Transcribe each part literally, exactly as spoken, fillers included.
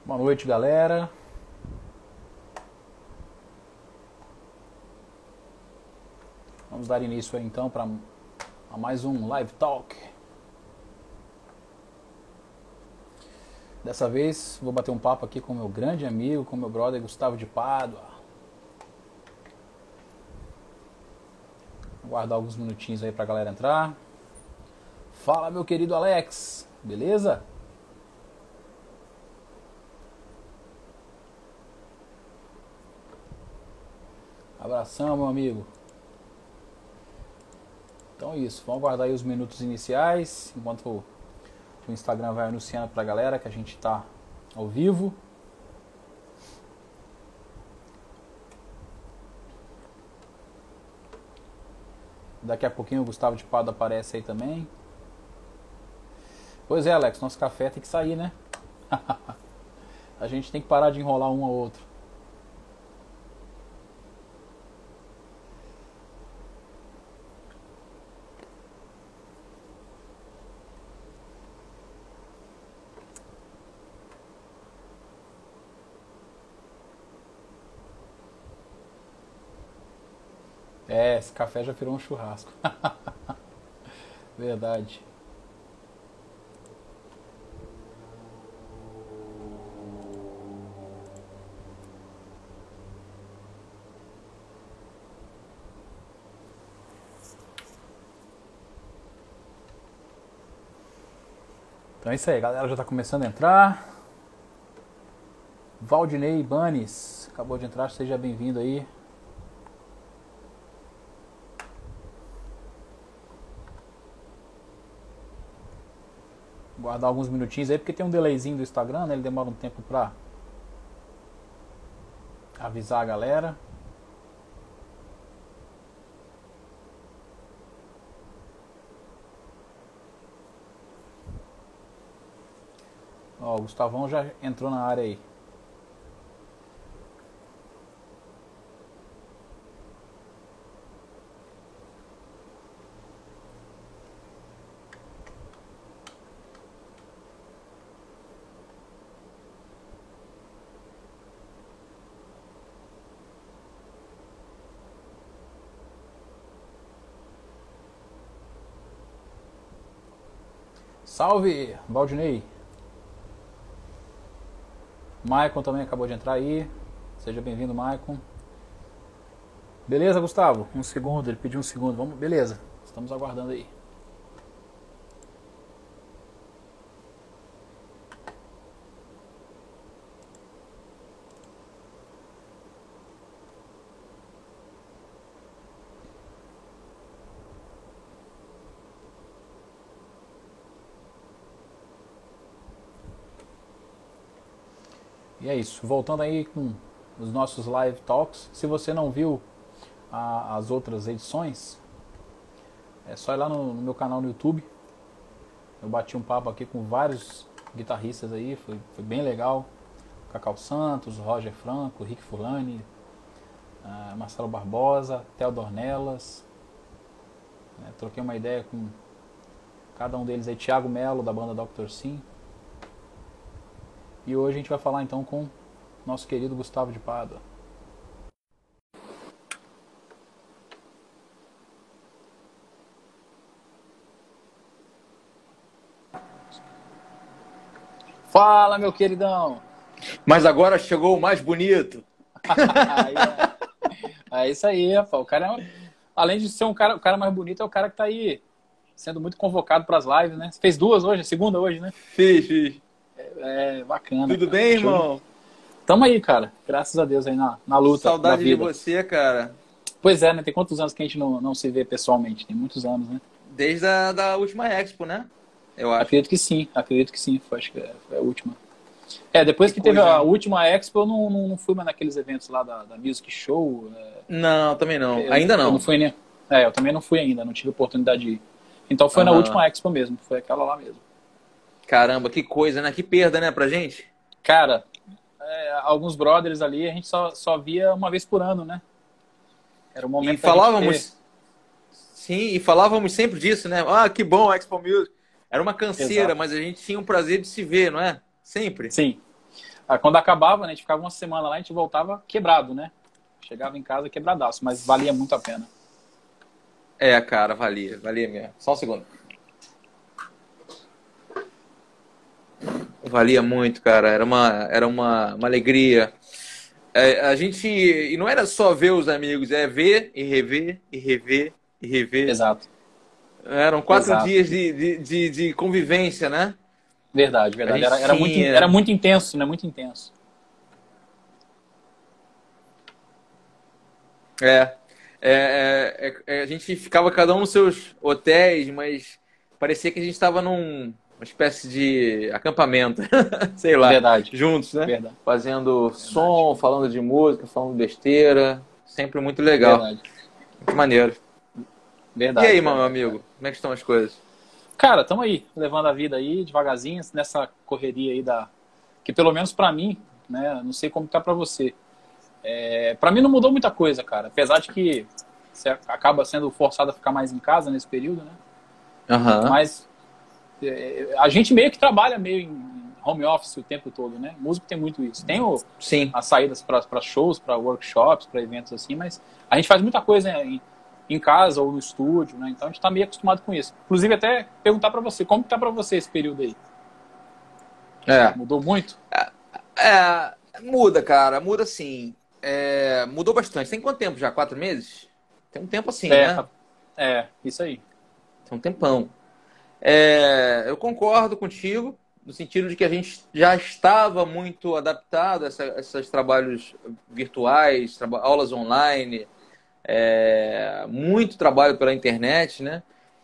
Boa noite, galera. Vamos dar início aí então para mais um Live Talk. Dessa vez vou bater um papo aqui com meu grande amigo, com meu brother Gustavo de Pádua. Vou guardar alguns minutinhos aí pra galera entrar. Fala, meu querido Alex, beleza? Abração, meu amigo. Então é isso, vamos aguardar aí os minutos iniciais, enquanto o Instagram vai anunciando pra galera que a gente tá ao vivo. Daqui a pouquinho o Gustavo de Pádua aparece aí também. Pois é, Alex, nosso café tem que sair, né? A gente tem que parar de enrolar um ao outro. É, esse café já virou um churrasco. Verdade. Então é isso aí, a galera já está começando a entrar. Valdinei Banes acabou de entrar, seja bem-vindo aí. Guardar alguns minutinhos aí, porque tem um delayzinho do Instagram, né? Ele demora um tempo pra avisar a galera. Ó, o Gustavão já entrou na área aí. Salve, Valdinei. Maicon também acabou de entrar aí. Seja bem-vindo, Maicon. Beleza, Gustavo? Um segundo, ele pediu um segundo. Vamos, beleza, estamos aguardando aí. E é isso, voltando aí com os nossos live talks. Se você não viu a, as outras edições, é só ir lá no, no meu canal no YouTube. Eu bati um papo aqui com vários guitarristas aí, foi, foi bem legal. Cacau Santos, Roger Franco, Rick Fulani, uh, Marcelo Barbosa, Theodor Nelas. É, troquei uma ideia com cada um deles aí, Thiago Melo, da banda doutor Sim. E hoje a gente vai falar então com nosso querido Gustavo de Pádua. Fala, meu queridão! Mas agora chegou o mais bonito. Aí, é, é isso aí, rapaz. O cara é, além de ser um cara, o cara mais bonito, é o cara que tá aí sendo muito convocado para as lives, né? Você fez duas hoje, a segunda hoje, né? Fiz, fiz. É, é bacana. Tudo cara. bem, irmão? Tamo aí, cara. Graças a Deus aí na, na luta. Saudade da vida. de você, cara. Pois é, né? Tem quantos anos que a gente não, não se vê pessoalmente? Tem muitos anos, né? Desde a da última Expo, né? Eu acho. Acredito que sim, acredito que sim. Foi, acho que foi a última. É, depois que, que teve coisa, a hein? última Expo, eu não, não, não fui mais naqueles eventos lá da, da Music Show. É... Não, também não. Eu, ainda não. Eu não fui, né? É, eu também não fui ainda, não tive oportunidade de ir. Então foi uhum. na última Expo mesmo, foi aquela lá mesmo. Caramba, que coisa, né? Que perda, né, pra gente? Cara, é, alguns brothers ali, a gente só, só via uma vez por ano, né? Era o momento e falávamos ter... Sim, e falávamos sempre disso, né? Ah, que bom, Expo Music. Era uma canseira, Exato. mas a gente tinha um prazer de se ver, não é? Sempre. Sim. Ah, quando acabava, né, a gente ficava uma semana lá, a gente voltava quebrado, né? Chegava em casa quebradaço, mas valia muito a pena. É, cara, valia, valia mesmo. Só um segundo. Valia muito, cara. Era uma, era uma, uma alegria. É, a gente. E não era só ver os amigos, é ver e rever, e rever, e rever. Exato, Eram quatro exato. dias de, de, de, de convivência, né? Verdade, A verdade. gente Era, era, muito, tinha. era muito intenso, né? Muito intenso. É, é, é, é, a gente ficava cada um nos seus hotéis, mas parecia que a gente estava num uma espécie de acampamento, sei lá, Verdade, juntos, né? verdade, Fazendo verdade, som, falando de música, falando besteira, sempre muito legal, verdade, muito maneiro. E verdade, aí, meu verdade, amigo, verdade. como é que estão as coisas? Cara, estamos aí, levando a vida aí, devagarzinho, nessa correria aí da... Que pelo menos pra mim, né? Não sei como tá pra você. É, para mim não mudou muita coisa, cara. Apesar de que você acaba sendo forçado a ficar mais em casa nesse período, né? Aham, Mas é, a gente meio que trabalha meio em home office o tempo todo, né? Músico tem muito isso. Tem o, sim. as saídas para shows, para workshops, para eventos assim, mas a gente faz muita coisa em, em casa ou no estúdio, né? Então a gente tá meio acostumado com isso. Inclusive até perguntar para você, como que tá para você esse período aí? É, Mudou muito? é, muda, cara, muda sim. É, mudou bastante. Tem quanto tempo já? Quatro meses? Tem um tempo assim, É, né? tá, é, isso aí. Tem um tempão. É, eu concordo contigo, no sentido de que a gente já estava muito adaptado a, essa, a esses trabalhos virtuais, traba- aulas online, é, muito trabalho pela internet, né?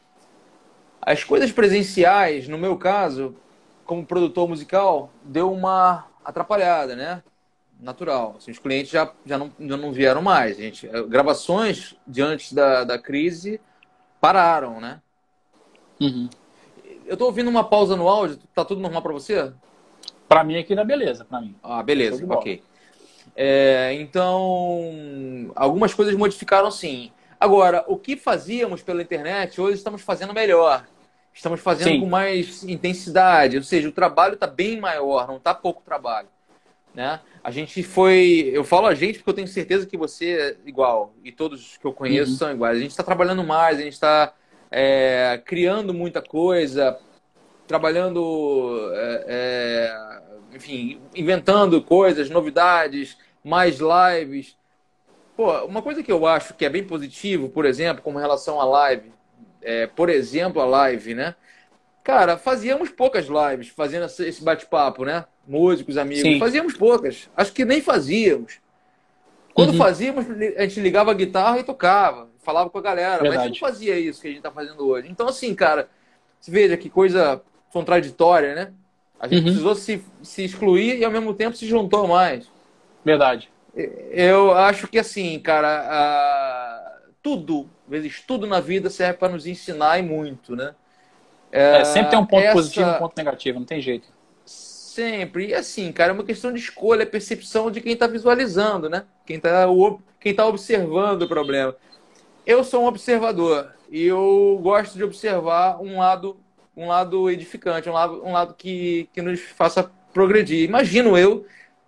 As coisas presenciais, no meu caso, como produtor musical, deu uma atrapalhada, né? Natural. Assim, os clientes já, já, não, já não vieram mais. Gente, gravações diante da, da crise pararam, né? Uhum. Eu tô ouvindo uma pausa no áudio, tá tudo normal para você? Para mim aqui dá beleza, para mim. Ah, Show beleza, de bola. ok. É, então, algumas coisas modificaram sim. Agora, o que fazíamos pela internet, hoje estamos fazendo melhor. Estamos fazendo com Sim. mais intensidade, ou seja, o trabalho está bem maior, não está pouco trabalho, né? A gente foi, eu falo a gente porque eu tenho certeza que você é igual e todos que eu conheço Uhum. são iguais. A gente está trabalhando mais, a gente está é, criando muita coisa, trabalhando, é, é, enfim, inventando coisas, novidades, mais lives. Pô, uma coisa que eu acho que é bem positivo, por exemplo, com relação à live, é, por exemplo, a live, né? Cara, fazíamos poucas lives fazendo esse bate-papo, né? Músicos, amigos. Sim. Fazíamos poucas. Acho que nem fazíamos. Quando Uhum. fazíamos, a gente ligava a guitarra e tocava, falava com a galera, mas não Verdade. fazia isso que a gente está fazendo hoje. Então, assim, cara, você veja que coisa contraditória, né? A gente Uhum. precisou se, se excluir e ao mesmo tempo se juntou mais. Verdade. Eu acho que, assim, cara, a... tudo, vezes tudo na vida serve para nos ensinar e muito, né? É, sempre tem um ponto positivo e um Essa ponto negativo, não tem jeito. sempre. E assim, cara, é uma questão de escolha, percepção de quem está visualizando, né? Quem está quem tá observando o problema. Eu sou um observador e eu gosto de observar um lado, um lado edificante, um lado, um lado que, que nos faça progredir. Imagino eu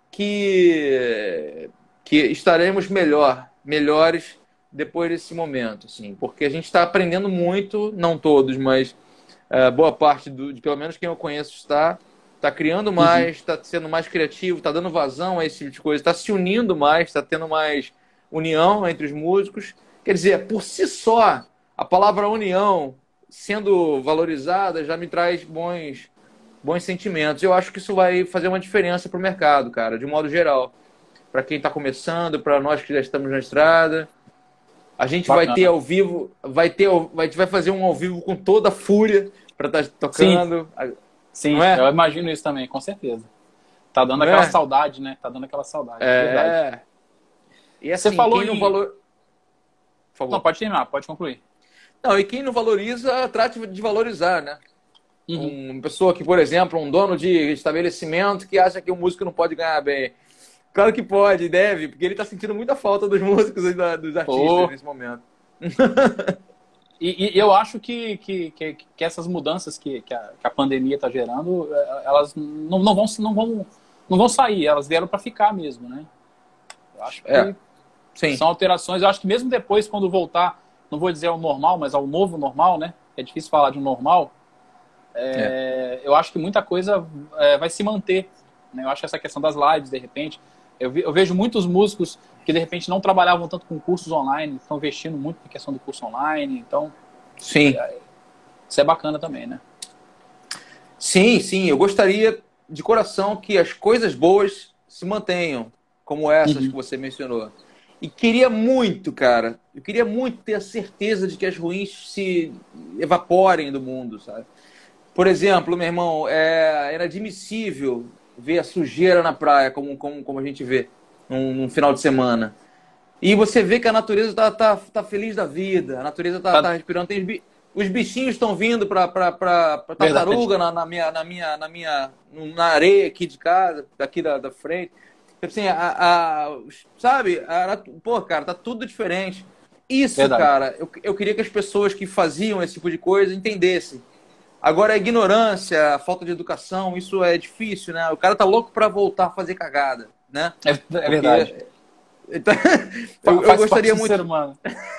que, que estaremos melhor, melhores depois desse momento, assim, porque a gente está aprendendo muito, não todos, mas é, boa parte do, de pelo menos quem eu conheço está está criando Uhum. mais, está sendo mais criativo, está dando vazão a esse tipo de coisa, está se unindo mais, está tendo mais união entre os músicos. Quer dizer, por si só, a palavra união sendo valorizada já me traz bons, bons sentimentos. Eu acho que isso vai fazer uma diferença para o mercado, cara, de um modo geral. Para quem está começando, para nós que já estamos na estrada. A gente vai ter Bacana. ao vivo, vai ter, a gente vai fazer um ao vivo com toda a fúria para estar Sim, tocando, não sim, eu é? imagino isso também, com certeza. Tá dando Não aquela é? saudade, né? Tá dando aquela saudade, verdade. É. E Você assim, falou quem não em. valor, por Não, favor. pode terminar, pode concluir. Não, e quem não valoriza, trate de valorizar, né? Uhum. Uma pessoa que, por exemplo, um dono de estabelecimento que acha que o músico não pode ganhar bem. Claro que pode, deve, porque ele está sentindo muita falta dos músicos e da- dos artistas Pô, nesse momento. e, e eu acho que, que, que, que essas mudanças que, que, a, que a pandemia está gerando, eh, elas não, não vão, não vão não vão sair, elas vieram para ficar mesmo, né? Eu acho que É, sim. são alterações. Eu acho que mesmo depois, quando voltar, não vou dizer ao normal, mas ao novo normal, né? É difícil falar de um normal. É, é. Eu acho que muita coisa é, vai se manter, né? Eu acho que essa questão das lives, de repente, eu, vi, eu vejo muitos músicos que de repente não trabalhavam tanto com cursos online, estão investindo muito na questão do curso online, então Sim. É, isso é bacana também, né? Sim, sim. Eu gostaria de coração que as coisas boas se mantenham, como essas Uhum. que você mencionou. E queria muito, cara, eu queria muito ter a certeza de que as ruins se evaporem do mundo, sabe? Por exemplo, meu irmão, é inadmissível ver a sujeira na praia, como, como, como a gente vê num, num final de semana. E você vê que a natureza tá, tá, tá feliz da vida, a natureza tá, tá respirando. Tem os, bi, os bichinhos estão vindo para tartaruga na, na, minha, na, minha, na minha na areia aqui de casa, daqui da, da frente. Assim, a, a, sabe? A, pô, cara, tá tudo diferente. Isso, Verdade. cara, eu, eu queria que as pessoas que faziam esse tipo de coisa entendessem. Agora, a ignorância, a falta de educação, isso é difícil, né? O cara tá louco para voltar a fazer cagada, né? É, é verdade. Então, eu, eu gostaria muito. Ser humano.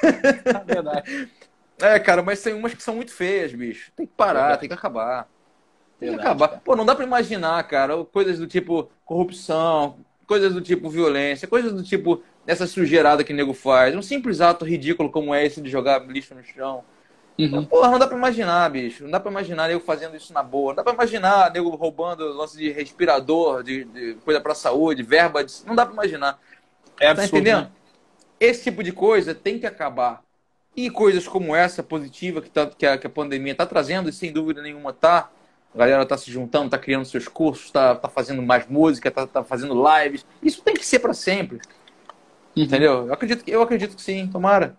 É verdade. É, cara, mas tem umas que são muito feias, bicho. Tem que parar, é tem que acabar. Tem verdade, que acabar. Cara. Pô, não dá para imaginar, cara, coisas do tipo corrupção, coisas do tipo violência, coisas do tipo essa sujeirada que o nego faz. Um simples ato ridículo como é esse de jogar lixo no chão. Uhum. Porra, não dá pra imaginar, bicho. Não dá pra imaginar nego fazendo isso na boa. Não dá pra imaginar nego roubando lance de respirador, de, de coisa pra saúde, verba. De... Não dá pra imaginar. É absurdo, tá entendendo? Né? Esse tipo de coisa tem que acabar. E coisas como essa, positiva, que, tá, que, a, que a pandemia tá trazendo, e sem dúvida nenhuma tá. A galera tá se juntando, tá criando seus cursos, tá, tá fazendo mais música, tá, tá fazendo lives. Isso tem que ser pra sempre. Uhum. Entendeu? Eu acredito, eu acredito que sim. Tomara.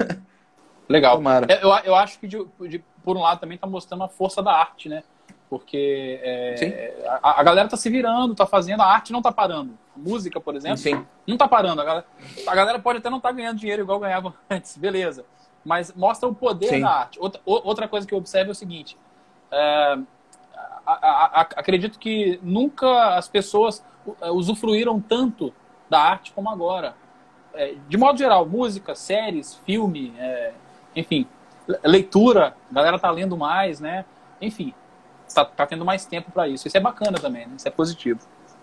Legal. Tomara. Eu, eu acho que, de, de, por um lado, também está mostrando a força da arte, né? Porque é, a, a galera está se virando, está fazendo, a arte não está parando. A música, por exemplo, sim. não está parando. A galera, a galera pode até não estar tá ganhando dinheiro igual ganhava antes, beleza. Mas mostra o poder sim. da arte. Outra, outra coisa que eu observo é o seguinte. É, a, a, a, acredito que nunca as pessoas usufruíram tanto da arte como agora. É, de modo geral, música, séries, filme... É, enfim, leitura, a galera tá lendo mais, né? Enfim, tá, tá tendo mais tempo para isso. Isso é bacana também, né? Isso é positivo.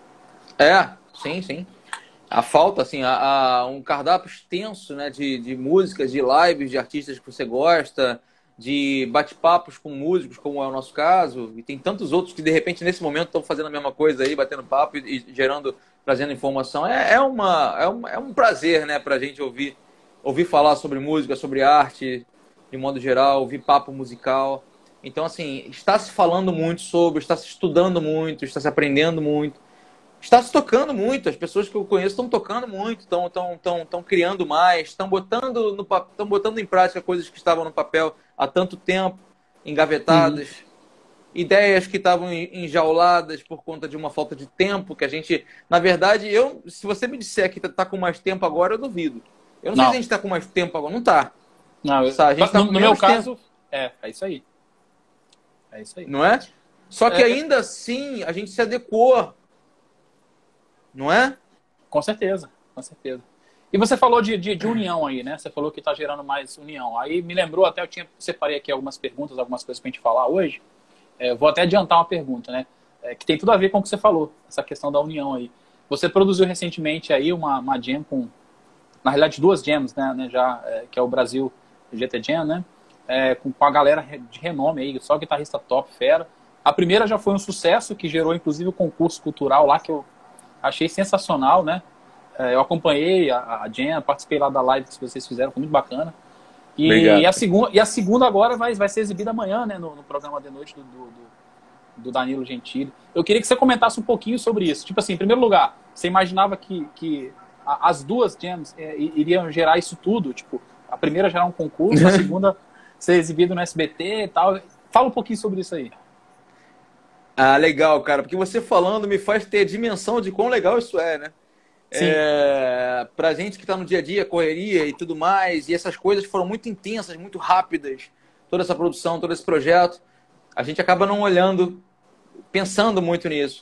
É, sim, sim. A falta, assim, a, a, um cardápio extenso, né, de, de músicas, de lives, de artistas que você gosta, de bate-papos com músicos, como é o nosso caso, e tem tantos outros que, de repente, nesse momento estão fazendo a mesma coisa aí, batendo papo e, e gerando, trazendo informação. É, é, uma, é, um, é um prazer, né, pra gente ouvir ouvir falar sobre música, sobre arte, de modo geral, ouvir papo musical. Então, assim, está se falando muito sobre, está se estudando muito, está se aprendendo muito, está se tocando muito. As pessoas que eu conheço estão tocando muito, estão, estão, estão, estão criando mais, estão botando, no, estão botando em prática coisas que estavam no papel há tanto tempo, engavetadas. Uhum. Ideias que estavam enjauladas por conta de uma falta de tempo, que a gente... Na verdade, eu, se você me disser que está com mais tempo agora, eu duvido. Eu não, não sei se a gente está com mais tempo agora. Não está. Não, eu, a gente tá no, com no meu tempo. caso, é, é isso aí. É isso aí. Não é? Só que é, ainda assim, a gente se adequou. Não é? Com certeza, com certeza. E você falou de, de, de união aí, né? Você falou que está gerando mais união. Aí me lembrou, até eu tinha separei aqui algumas perguntas, algumas coisas para a gente falar hoje. É, vou até adiantar uma pergunta, né? É, que tem tudo a ver com o que você falou, essa questão da união aí. Você produziu recentemente aí uma, uma jam com... Na realidade, duas jams, né, né, já, é, que é o Brasil G T Jam, né, é, com, com a galera de renome aí, só guitarrista top, fera. A primeira já foi um sucesso, que gerou, inclusive, o um concurso cultural lá, que eu achei sensacional, né. É, eu acompanhei a, a jam, participei lá da live que vocês fizeram, foi muito bacana. E, e, a, segunda, e a segunda agora vai, vai ser exibida amanhã, né, no, no programa de noite do, do, do Danilo Gentili. Eu queria que você comentasse um pouquinho sobre isso. Tipo assim, em primeiro lugar, você imaginava que... que as duas jams é, iriam gerar isso tudo, tipo, a primeira gerar um concurso, a segunda ser exibida no S B T e tal. Fala um pouquinho sobre isso aí. Ah, legal, cara, porque você falando me faz ter dimensão de quão legal isso é, né? Sim. É, pra gente que tá no dia a dia, correria e tudo mais, e essas coisas foram muito intensas, muito rápidas, toda essa produção, todo esse projeto, a gente acaba não olhando, pensando muito nisso.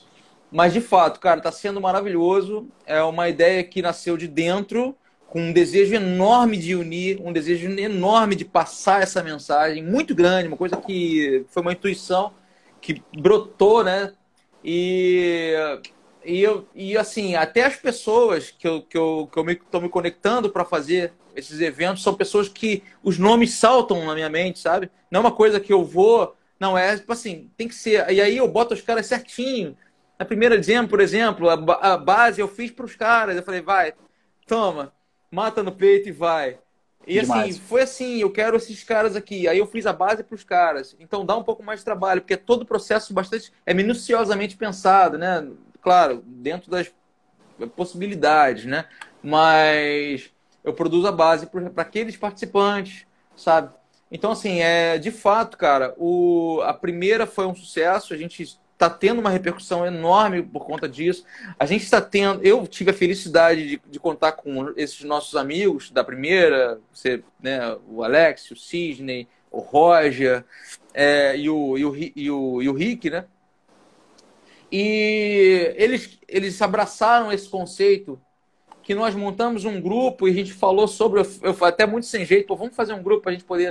Mas, de fato, cara, tá sendo maravilhoso. É uma ideia que nasceu de dentro, com um desejo enorme de unir, um desejo enorme de passar essa mensagem, muito grande, uma coisa que foi uma intuição que brotou, né? E, e, eu, e assim, até as pessoas que eu, que eu, que eu me, tô me conectando para fazer esses eventos são pessoas que os nomes saltam na minha mente, sabe? Não é uma coisa que eu vou... Não, é tipo assim, tem que ser... E aí eu boto os caras certinho. Na primeira jam, por exemplo, a, a base eu fiz para os caras. Eu falei, vai, toma, mata no peito e vai. E assim, Demais. foi assim, eu quero esses caras aqui. Aí eu fiz a base para os caras. Então dá um pouco mais de trabalho, porque é todo o processo bastante é minuciosamente pensado, né? Claro, dentro das possibilidades, né? Mas eu produzo a base para aqueles participantes, sabe? Então, assim, é, de fato, cara, o, a primeira foi um sucesso, a gente está tendo uma repercussão enorme por conta disso. A gente está tendo. Eu tive a felicidade de, de contar com esses nossos amigos da primeira, você, né, o Alex, o Sidney, o Roger é, e, o, e, o, e, o, e o Rick, né? E eles, eles abraçaram esse conceito que nós montamos um grupo e a gente falou sobre, eu até muito sem jeito, pô, vamos fazer um grupo para a gente poder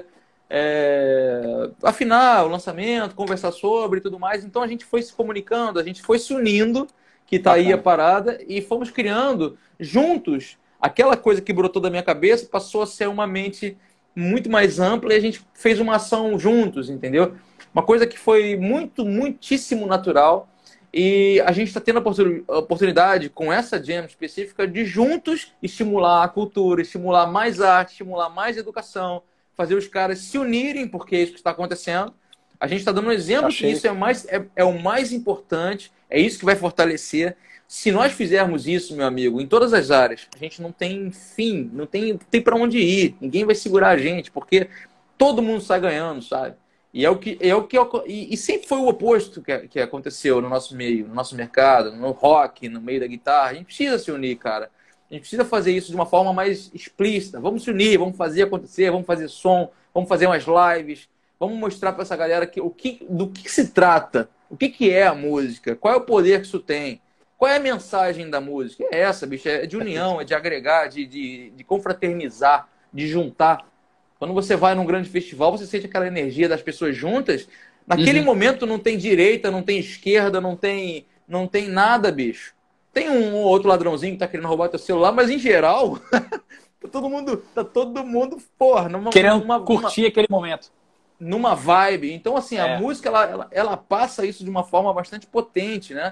é, afinar o lançamento, conversar sobre e tudo mais. Então a gente foi se comunicando, a gente foi se unindo, que está aí a parada, e fomos criando juntos aquela coisa que brotou da minha cabeça, passou a ser uma mente muito mais ampla e a gente fez uma ação juntos, entendeu? Uma coisa que foi muito, muitíssimo natural. E a gente está tendo a oportunidade, com essa jam específica, de juntos estimular a cultura, estimular mais arte, estimular mais educação, fazer os caras se unirem, porque é isso que está acontecendo. A gente está dando um exemplo que isso é, mais, é, é o mais importante, é isso que vai fortalecer. Se nós fizermos isso, meu amigo, em todas as áreas, a gente não tem fim, não tem, tem para onde ir, ninguém vai segurar a gente, porque todo mundo sai ganhando, sabe? E é o que, é o que e, e sempre foi o oposto que, que aconteceu no nosso meio, no nosso mercado, no rock, no meio da guitarra. A gente precisa se unir, cara. A gente precisa fazer isso de uma forma mais explícita. Vamos se unir, vamos fazer acontecer, vamos fazer som, vamos fazer umas lives, vamos mostrar para essa galera que, o que, do que se trata, o que, que é a música, qual é o poder que isso tem, qual é a mensagem da música. É essa, bicho, é de união, é de agregar, de, de, de confraternizar, de juntar. Quando você vai num grande festival, você sente aquela energia das pessoas juntas. Naquele uhum. momento não tem direita, não tem esquerda, não tem, não tem nada, bicho. Tem um ou outro ladrãozinho que tá querendo roubar teu celular, mas em geral, tá todo mundo, tá todo mundo, porra, numa, querendo numa, curtir numa, aquele momento. Numa vibe. Então, assim, é. a música, ela, ela, ela passa isso de uma forma bastante potente, né?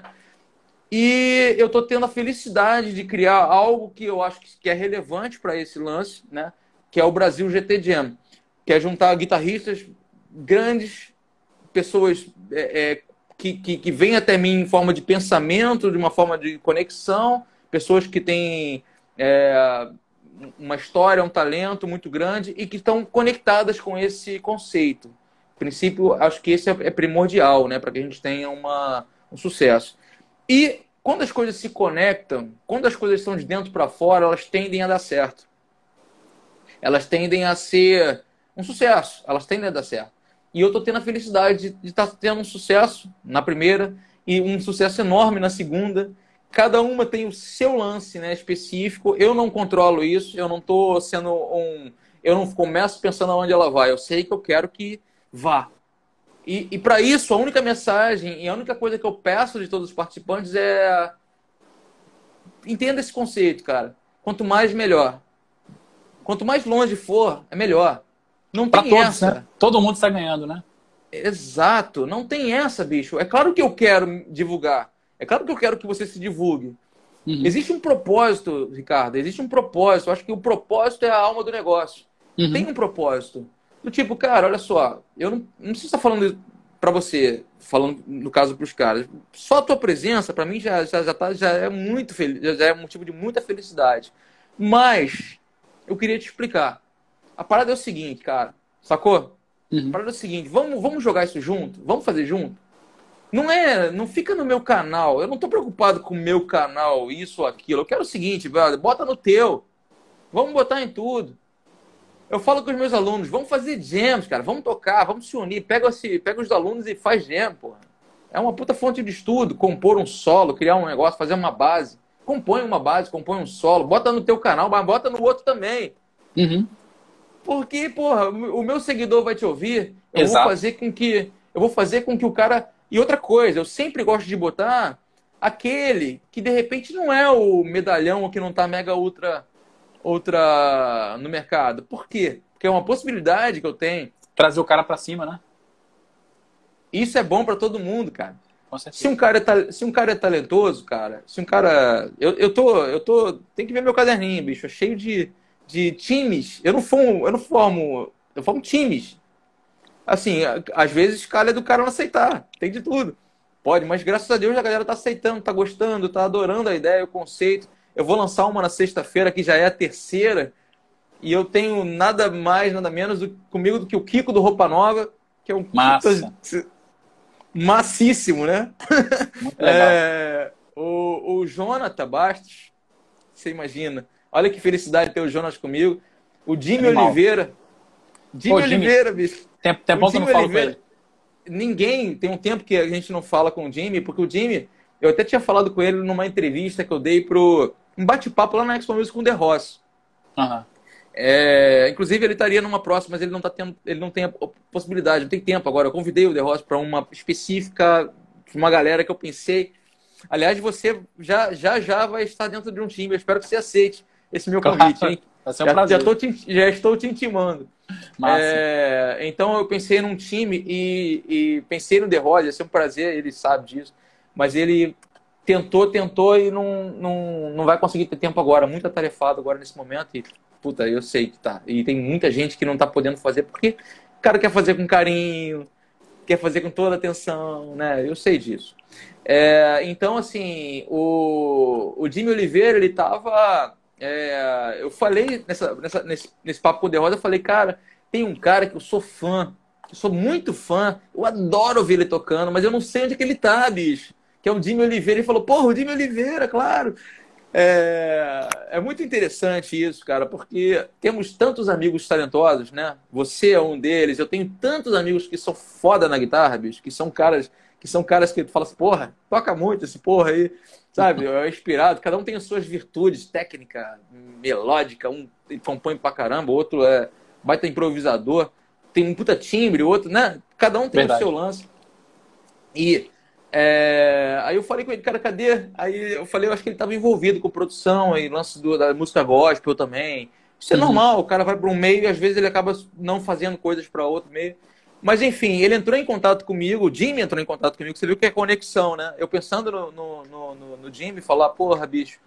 E eu tô tendo a felicidade de criar algo que eu acho que é relevante para esse lance, né? Que é o Brasil G T Jam, que é juntar guitarristas grandes, pessoas é, é, que, que, que vêm até mim em forma de pensamento, de uma forma de conexão, pessoas que têm é, uma história, um talento muito grande e que estão conectadas com esse conceito. No princípio, acho que esse é primordial, né, para que a gente tenha uma, um sucesso. E quando as coisas se conectam, quando as coisas estão de dentro para fora, elas tendem a dar certo. Elas tendem a ser um sucesso, elas tendem a dar certo. E eu estou tendo a felicidade de estar tendo um sucesso na primeira e um sucesso enorme na segunda. Cada uma tem o seu lance, né, específico. Eu não controlo isso, eu não estou sendo um... Eu não começo pensando aonde ela vai, eu sei que eu quero que vá. E, e para isso, a única mensagem e a única coisa que eu peço de todos os participantes é... Entenda esse conceito, cara. Quanto mais, melhor. Quanto mais longe for, é melhor. Não tem todos, essa. Né? Todo mundo está ganhando, né? Exato. Não tem essa, bicho. É claro que eu quero divulgar. É claro que eu quero que você se divulgue. Uhum. Existe um propósito, Ricardo. Existe um propósito. Eu acho que o propósito é a alma do negócio. Uhum. Tem um propósito. Do tipo, cara, olha só. Eu não, não preciso estar falando para você, falando no caso para os caras. Só a tua presença, para mim, já, já, já, tá, já é muito feliz. Já é motivo de muita felicidade. Mas... eu queria te explicar. A parada é o seguinte, cara. Sacou? Uhum. A parada é o seguinte. Vamos, vamos jogar isso junto? Vamos fazer junto? Não é... Não fica no meu canal. Eu não tô preocupado com o meu canal, isso ou aquilo. Eu quero o seguinte, brother. Bota no teu. Vamos botar em tudo. Eu falo com os meus alunos. Vamos fazer jams, cara. Vamos tocar. Vamos se unir. Pega, esse, pega os alunos e faz jam, porra. É uma puta fonte de estudo, compor um solo, criar um negócio, fazer uma base. Compõe uma base, compõe um solo, bota no teu canal, mas bota no outro também. Uhum. Porque, porra, o meu seguidor vai te ouvir, eu Exato. vou fazer com que eu vou fazer com que o cara... E outra coisa, eu sempre gosto de botar aquele que de repente não é o medalhão ou que não tá mega ultra ultra no mercado. Por quê? Porque é uma possibilidade que eu tenho. Trazer o cara pra cima, né? Isso é bom pra todo mundo, cara. Com certeza. Se um cara é, ta- se um cara é talentoso, cara, se um cara. Eu, eu tô. Eu tô. Tem que ver meu caderninho, bicho. É cheio de, de times. Eu não formo. Eu não formo. Eu formo times. Assim, a- às vezes calha do cara não aceitar. Tem de tudo. Pode, mas graças a Deus a galera tá aceitando, tá gostando, tá adorando a ideia, o conceito. Eu vou lançar uma na sexta-feira, que já é a terceira. E eu tenho nada mais, nada menos do, comigo do que o Kiko do Roupa Nova, que é um Massa. puta massíssimo, né? Muito legal. É, o, o Jonathan Bastos, você imagina. Olha que felicidade ter o Jonas comigo. O Jimmy Animal. Oliveira. Jimmy Pô, Jimmy, Oliveira, bicho. Tem, tem O bom que eu não Jimmy falo com Oliveira. ele. Ninguém, tem um tempo que a gente não fala com o Jimmy, porque o Jimmy, eu até tinha falado com ele numa entrevista que eu dei pro um bate-papo lá na Expo Music com o The Ross. Aham. É, inclusive ele estaria numa próxima, mas ele não tá tendo, ele não tem a possibilidade, não tem tempo agora. Eu convidei o The Ross para uma específica, uma galera que eu pensei. Aliás, você já já já vai estar dentro de um time. Eu espero que você aceite esse meu convite, hein? Vai ser um Já, prazer. já, tô te- já estou te intimando. Massa. É, então eu pensei num time e, e pensei no The Ross, ia ser um prazer, ele sabe disso. Mas ele tentou, tentou e não, não, não vai conseguir ter tempo agora. Muito atarefado agora nesse momento. E, puta, eu sei que tá. E tem muita gente que não tá podendo fazer porque o cara quer fazer com carinho, quer fazer com toda atenção, né? Eu sei disso. É, então, assim, o, o Jimmy Oliveira, ele tava... É, eu falei nessa, nessa, nesse, nesse papo com o The Rosa, eu falei, cara, tem um cara que eu sou fã, que eu sou muito fã, eu adoro ouvir ele tocando, mas eu não sei onde é que ele tá, bicho. Que é o Jimmy Oliveira. Ele falou, porra, o Jimmy Oliveira, claro. É, é muito interessante isso, cara, porque temos tantos amigos talentosos, né? Você é um deles, eu tenho tantos amigos que são foda na guitarra, bicho, que são caras que são caras que tu fala assim, porra, toca muito esse porra aí, sabe? É inspirado, cada um tem as suas virtudes, técnica, melódica, um compõe pra caramba, o outro é baita improvisador, tem um puta timbre, o outro, né? Cada um tem Verdade. o seu lance. E é, aí eu falei com ele, cara, cadê? Aí eu falei, eu acho que ele estava envolvido com produção aí, lance do, da música gospel também. Isso é Uhum. normal, o cara vai para um meio e às vezes ele acaba não fazendo coisas para outro meio. Mas enfim, ele entrou em contato comigo, o Jimmy entrou em contato comigo, você viu que é conexão, né? Eu pensando no, no, no, no, no Jimmy, falar, porra, bicho,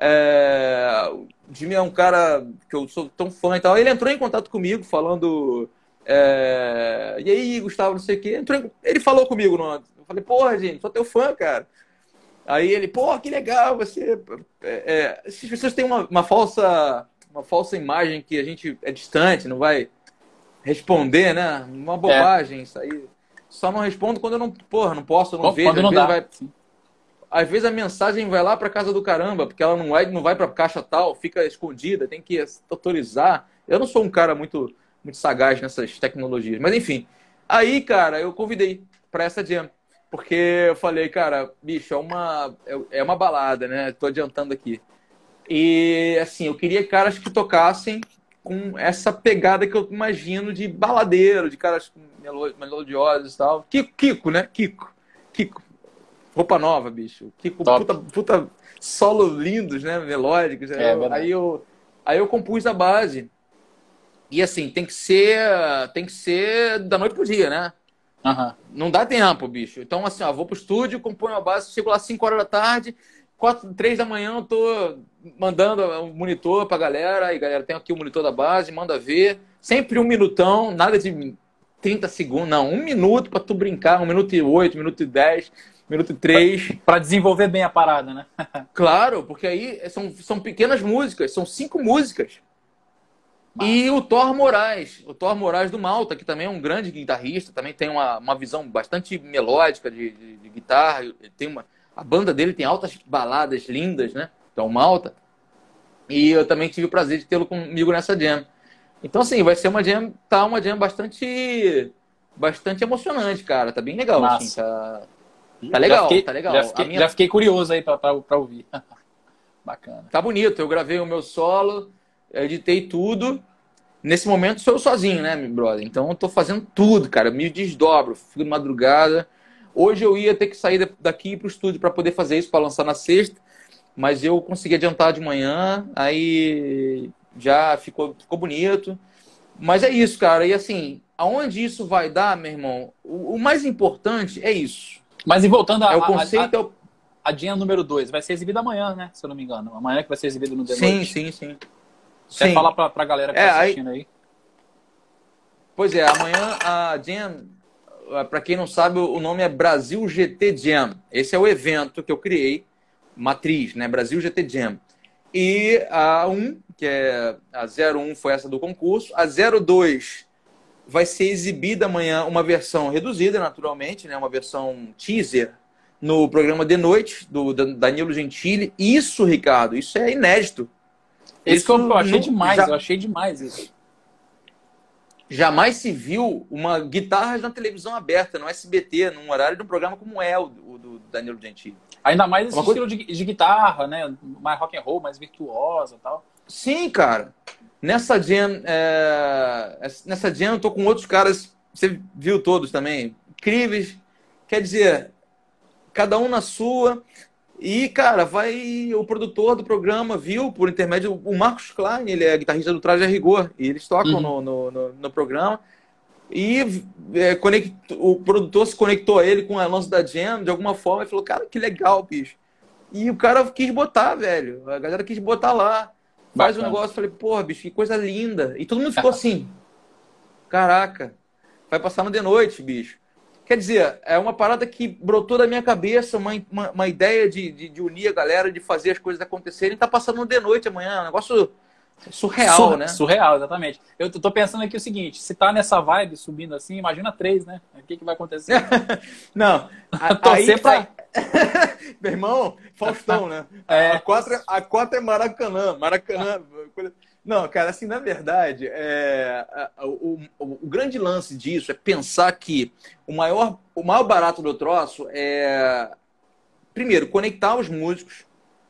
é, o Jimmy é um cara que eu sou tão fã e tal. Ele entrou em contato comigo falando, é, e aí, Gustavo, não sei o quê. Entrou em, ele falou comigo, no, eu falei, porra, gente, sou teu fã, cara. Aí ele, porra, que legal, você... É, é, as pessoas têm uma, uma falsa uma falsa imagem que a gente é distante, não vai responder, né? Uma bobagem, é. Isso aí. Só não respondo quando eu não, porra, não posso, eu não Quando vejo. Quando não às, dá. Vezes vai, às vezes a mensagem vai lá para casa do caramba, porque ela não vai, não vai para caixa tal, fica escondida, tem que autorizar. Eu não sou um cara muito, muito sagaz nessas tecnologias. Mas enfim, aí, cara, eu convidei para essa jam. Porque eu falei, cara, bicho, é uma, é uma balada, né? Tô adiantando aqui. E, assim, eu queria caras que tocassem com essa pegada que eu imagino de baladeiro, de caras melodiosos e tal. Kiko, Kiko, né? Kiko. Kiko. Roupa Nova, bicho. Kiko, puta, puta solo lindos, né? Melódicos. É, eu, aí, eu, aí eu compus a base. E, assim, tem que ser, tem que ser da noite pro dia, né? Uhum. Não dá tempo, bicho. Então, assim, ó, vou pro estúdio, componho a base, chego lá às cinco horas da tarde, quatro, três da manhã eu tô mandando um monitor pra galera, e galera, tem aqui o monitor da base, manda ver. Sempre um minutão, nada de trinta segundos, não, um minuto pra tu brincar, um minuto e oito, um minuto e dez, um minuto e três. Pra desenvolver bem a parada, né? Claro, porque aí são, são pequenas músicas, são cinco músicas. E o Thor Moraes, o Thor Moraes do Malta, que também é um grande guitarrista, também tem uma, uma visão bastante melódica de, de, de guitarra. Tem uma, a banda dele tem altas baladas lindas, né? Então, Malta. E eu também tive o prazer de tê-lo comigo nessa jam. Então, assim, vai ser uma jam, tá uma jam bastante, bastante emocionante, cara. Tá bem legal, assim, tá... Tá legal, já fiquei, tá legal. Já fiquei, minha... já fiquei curioso aí pra, pra, pra ouvir. Bacana. Tá bonito, eu gravei o meu solo, editei tudo. Nesse momento sou eu sozinho, né, meu brother? Então eu tô fazendo tudo, cara. Me desdobro, fico de madrugada. Hoje eu ia ter que sair daqui pro estúdio para poder fazer isso, para lançar na sexta. Mas eu consegui adiantar de manhã, aí já ficou, ficou bonito. Mas é isso, cara. E assim, aonde isso vai dar, meu irmão? O, o mais importante é isso. Mas e voltando a, é o conceito, a, a, é o... a Jam número dois, vai ser exibida amanhã, né? Se eu não me engano. Amanhã que vai ser exibido no The Sim, Noite. sim, sim. Quer sim. falar pra, pra galera que é, tá assistindo aí? aí? Pois é, amanhã a Jam, para quem não sabe, o nome é Brasil G T Jam. Esse é o evento que eu criei, matriz, né? Brasil G T Jam. E a um, que é a zero um, foi essa do concurso. A zero dois vai ser exibida amanhã uma versão reduzida, naturalmente, né? Uma versão teaser no programa de noite do Danilo Gentili. Isso, Ricardo, isso é inédito. Esse que eu, eu achei não, demais, já, eu achei demais isso. Jamais se viu uma guitarra na televisão aberta, no S B T, num horário de um programa como é o do, do Danilo Gentili. Ainda mais esse uma estilo coisa... de, de guitarra, né? Mais rock and roll, mais virtuosa e tal. Sim, cara. Nessa jam, é... nessa jam eu tô com outros caras, você viu todos também, incríveis. Quer dizer, cada um na sua. E, cara, vai o produtor do programa, viu, por intermédio, o Marcos Klein, ele é guitarrista do Traje a Rigor, e eles tocam uhum. no, no, no, no programa. E é, conect... o produtor se conectou a ele com a lance da Jam, de alguma forma, e falou, cara, que legal, bicho. E o cara quis botar, velho. A galera quis botar lá. Faz o um negócio, falei, porra, bicho, que coisa linda. E todo mundo ficou assim, caraca, vai passar no de noite, bicho. Quer dizer, é uma parada que brotou da minha cabeça, uma, uma, uma ideia de, de, de unir a galera, de fazer as coisas acontecerem. Tá passando no de noite amanhã, é um negócio surreal, Sur, né? Surreal, exatamente. Eu tô pensando aqui o seguinte, se tá nessa vibe subindo assim, imagina três, né? O que, que vai acontecer? Não, a, aí pra... Meu irmão, Faustão, né? É. A, quatro, a quatro é Maracanã. Maracanã. Não, cara, assim, na verdade, é, o, o, o grande lance disso é pensar que o maior, o maior barato do troço é, primeiro, conectar os músicos,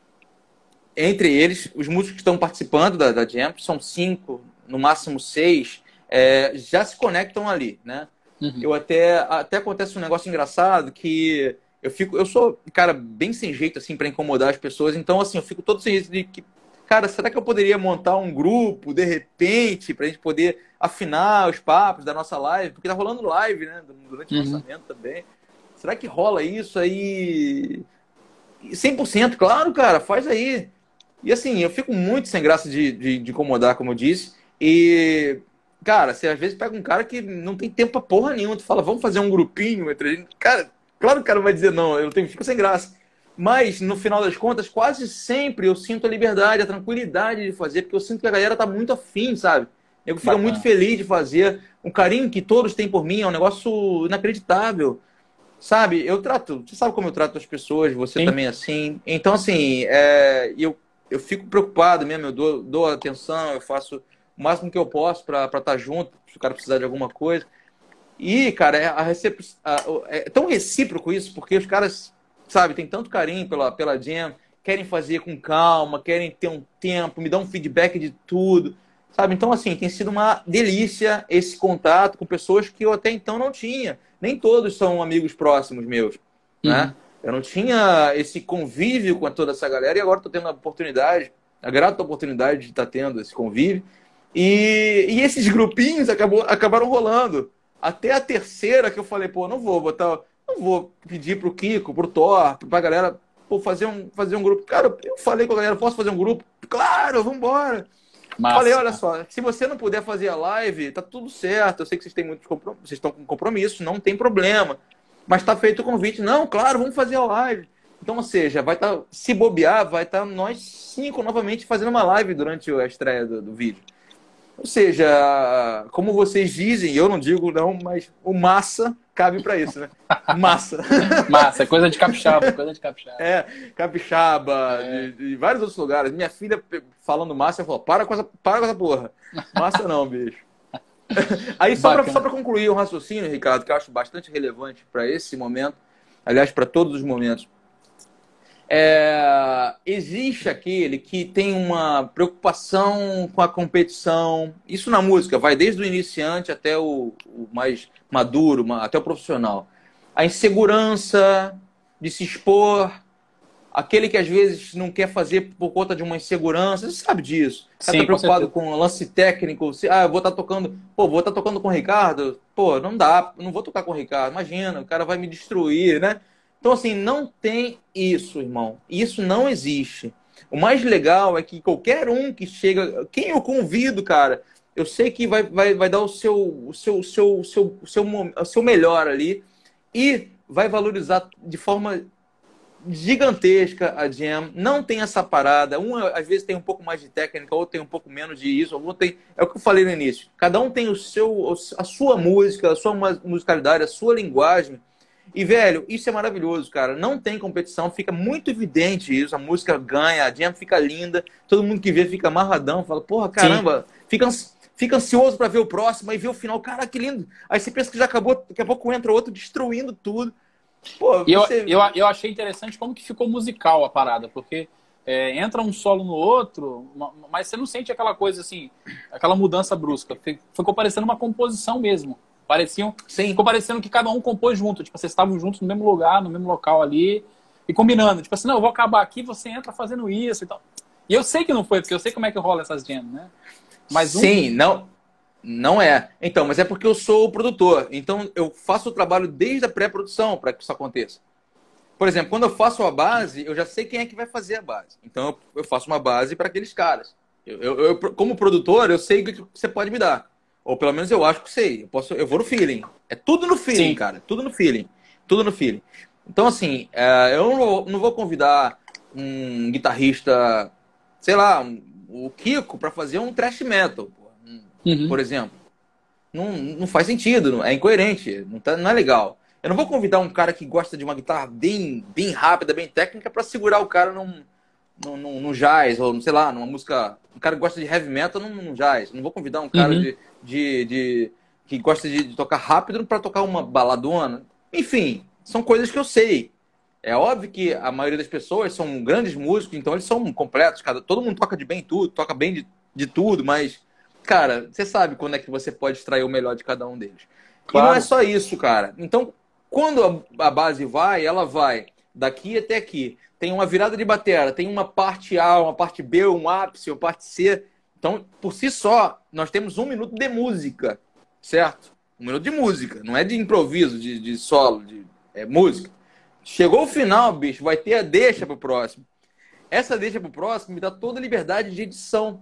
entre eles, os músicos que estão participando da, da Jam, são cinco, no máximo seis, é, já se conectam ali, né? Uhum. Eu até, até acontece um negócio engraçado que eu fico, eu sou, cara, bem sem jeito, assim, para incomodar as pessoas, então, assim, eu fico todo sem jeito de que, cara, será que eu poderia montar um grupo, de repente, pra gente poder afinar os papos da nossa live? Porque tá rolando live, né? Durante o uhum. lançamento também. Será que rola isso aí? cem por cento, claro, cara, faz aí. E assim, eu fico muito sem graça de, de, de incomodar, como eu disse. E, cara, você às vezes pega um cara que não tem tempo pra porra nenhuma, tu fala, vamos fazer um grupinho entre a gente. Cara, claro que o cara vai dizer não, eu tenho, fico sem graça. Mas, no final das contas, quase sempre eu sinto a liberdade, a tranquilidade de fazer, porque eu sinto que a galera tá muito afim, sabe? Eu fico Bacana. muito feliz de fazer. O carinho que todos têm por mim é um negócio inacreditável, sabe? Eu trato, você sabe como eu trato as pessoas, você Sim. também é assim. Então, assim, é, eu, eu fico preocupado mesmo, eu dou, dou atenção, eu faço o máximo que eu posso para estar junto, se o cara precisar de alguma coisa. E, cara, é, a recipro... é tão recíproco isso, porque os caras... Sabe, tem tanto carinho pela, pela Jam, querem fazer com calma, querem ter um tempo, me dão um feedback de tudo, sabe? Então, assim, tem sido uma delícia esse contato com pessoas que eu até então não tinha. Nem todos são amigos próximos meus, uhum. né? Eu não tinha esse convívio com toda essa galera e agora estou tendo a oportunidade, a grata oportunidade de estar tendo esse convívio. E, e esses grupinhos acabou, acabaram rolando. Até a terceira que eu falei, pô, não vou botar... Não vou pedir pro Kiko, pro Thor, pra galera pô, fazer, um, fazer um grupo. Cara, eu falei com a galera, posso fazer um grupo? Claro, vambora. Massa. Falei, olha só, se você não puder fazer a live, tá tudo certo. Eu sei que vocês têm muitos compromissos, vocês estão com compromisso, não tem problema. Mas tá feito o convite. Não, claro, vamos fazer a live. Então, ou seja, vai estar, tá, se bobear, vai estar tá nós cinco novamente fazendo uma live durante a estreia do, do vídeo. Ou seja, como vocês dizem, eu não digo não, mas o massa cabe para isso, né? Massa. Massa, coisa de capixaba, coisa de capixaba. É, capixaba, é. De, de vários outros lugares. Minha filha falando massa, falou, para com essa, para com essa porra. Massa não, bicho. Aí só para só para concluir o raciocínio, Ricardo, que eu acho bastante relevante para esse momento, aliás, para todos os momentos. É, existe aquele que tem uma preocupação com a competição, isso na música, vai desde o iniciante até o, o mais maduro, até o profissional. A insegurança de se expor, aquele que às vezes não quer fazer por conta de uma insegurança, você sabe disso. Você está preocupado com, com lance técnico, se, ah, eu vou estar tá tocando, pô, vou estar tá tocando com o Ricardo, pô, não dá, não vou tocar com o Ricardo, imagina, o cara vai me destruir, né? Então, assim, não tem isso, irmão. Isso não existe. O mais legal é que qualquer um que chega... Quem eu convido, cara, eu sei que vai, vai, vai dar o seu, o, seu, o, seu, o, seu, o, seu, o seu melhor ali e vai valorizar de forma gigantesca a jam. Não tem essa parada. Um, às vezes, tem um pouco mais de técnica, outro tem um pouco menos de isso. Outro tem... É o que eu falei no início. Cada um tem o seu, a sua música, a sua musicalidade, a sua linguagem. E, velho, isso é maravilhoso, cara. Não tem competição, fica muito evidente isso. A música ganha, a jam fica linda. Todo mundo que vê fica amarradão. Fala, porra, caramba, fica, fica ansioso pra ver o próximo. Aí vê o final, cara, que lindo. Aí você pensa que já acabou, daqui a pouco entra outro destruindo tudo. Pô, você... eu, eu, eu achei interessante como que ficou musical a parada, porque é, entra um solo no outro, mas você não sente aquela coisa assim, aquela mudança brusca. Ficou parecendo uma composição mesmo. Pareciam, Sim. Ficou parecendo que cada um compôs junto. Tipo, vocês estavam juntos no mesmo lugar, no mesmo local ali, e combinando. Tipo assim, não, eu vou acabar aqui, você entra fazendo isso e tal. E eu sei que não foi, porque eu sei como é que rola essas jams, né? Mas um... Sim, não, não é. Então, mas é porque eu sou o produtor. Então, eu faço o trabalho desde a pré-produção para que isso aconteça. Por exemplo, quando eu faço a base, eu já sei quem é que vai fazer a base. Então, eu faço uma base para aqueles caras. Eu, eu, eu, como produtor, eu sei o que você pode me dar. Ou pelo menos eu acho que sei. Eu, posso, eu vou no feeling. É tudo no feeling, Sim. cara. Tudo no feeling. Tudo no feeling. Então, assim, é, eu não vou, não vou convidar um guitarrista, sei lá, um, o Kiko, para fazer um thrash metal, uhum. por exemplo. Não, não faz sentido. É incoerente. Não, tá, não é legal. Eu não vou convidar um cara que gosta de uma guitarra bem, bem rápida, bem técnica, para segurar o cara num, num, num, num jazz, ou sei lá, numa música... Um cara que gosta de heavy metal num, num jazz. Não vou convidar um cara uhum. de... De, de, que gosta de, de tocar rápido para tocar uma baladona. Enfim, são coisas que eu sei. É óbvio que a maioria das pessoas são grandes músicos, então eles são completos. Cada, todo mundo toca de bem tudo, toca bem de, de tudo, mas, cara, você sabe quando é que você pode extrair o melhor de cada um deles. Claro. E não é só isso, cara. Então, quando a, a base vai, ela vai daqui até aqui. Tem uma virada de batera, tem uma parte A, uma parte B, um ápice, uma parte C... Então, por si só, nós temos um minuto de música, certo? Um minuto de música, não é de improviso, de, de solo, de é, música. Chegou o final, bicho, vai ter a deixa pro próximo. Essa deixa pro próximo me dá toda a liberdade de edição.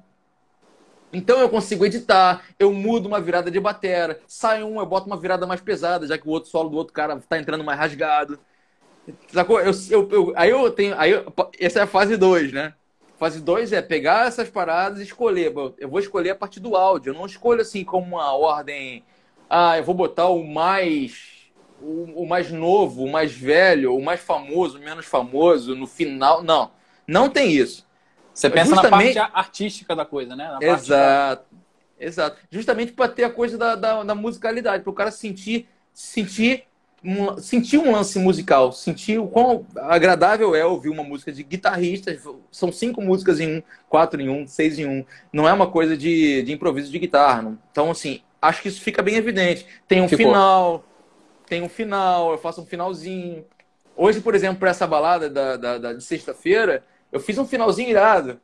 Então eu consigo editar, eu mudo uma virada de batera, sai um, eu boto uma virada mais pesada, já que o outro solo do outro cara tá entrando mais rasgado. Sacou? Eu, eu, eu, aí eu tenho. Aí eu, essa é a fase dois, né? Fase dois é pegar essas paradas e escolher. Eu vou escolher a partir do áudio. Eu não escolho assim como uma ordem. Ah, eu vou botar o mais, o, o mais novo, o mais velho, o mais famoso, o menos famoso no final. Não, não tem isso. Você pensa Justamente... na parte artística da coisa, né? Na exato, da... exato. Justamente para ter a coisa da, da, da musicalidade, para o cara sentir, sentir Um, sentir um lance musical, sentir o quão agradável é ouvir uma música de guitarristas. São cinco músicas em um, quatro em um, seis em um. Não é uma coisa de, de improviso de guitarra. Não. Então, assim, acho que isso fica bem evidente. Tem um Ficou. final, tem um final, eu faço um finalzinho. Hoje, por exemplo, para essa balada da, da, da de sexta-feira, eu fiz um finalzinho irado.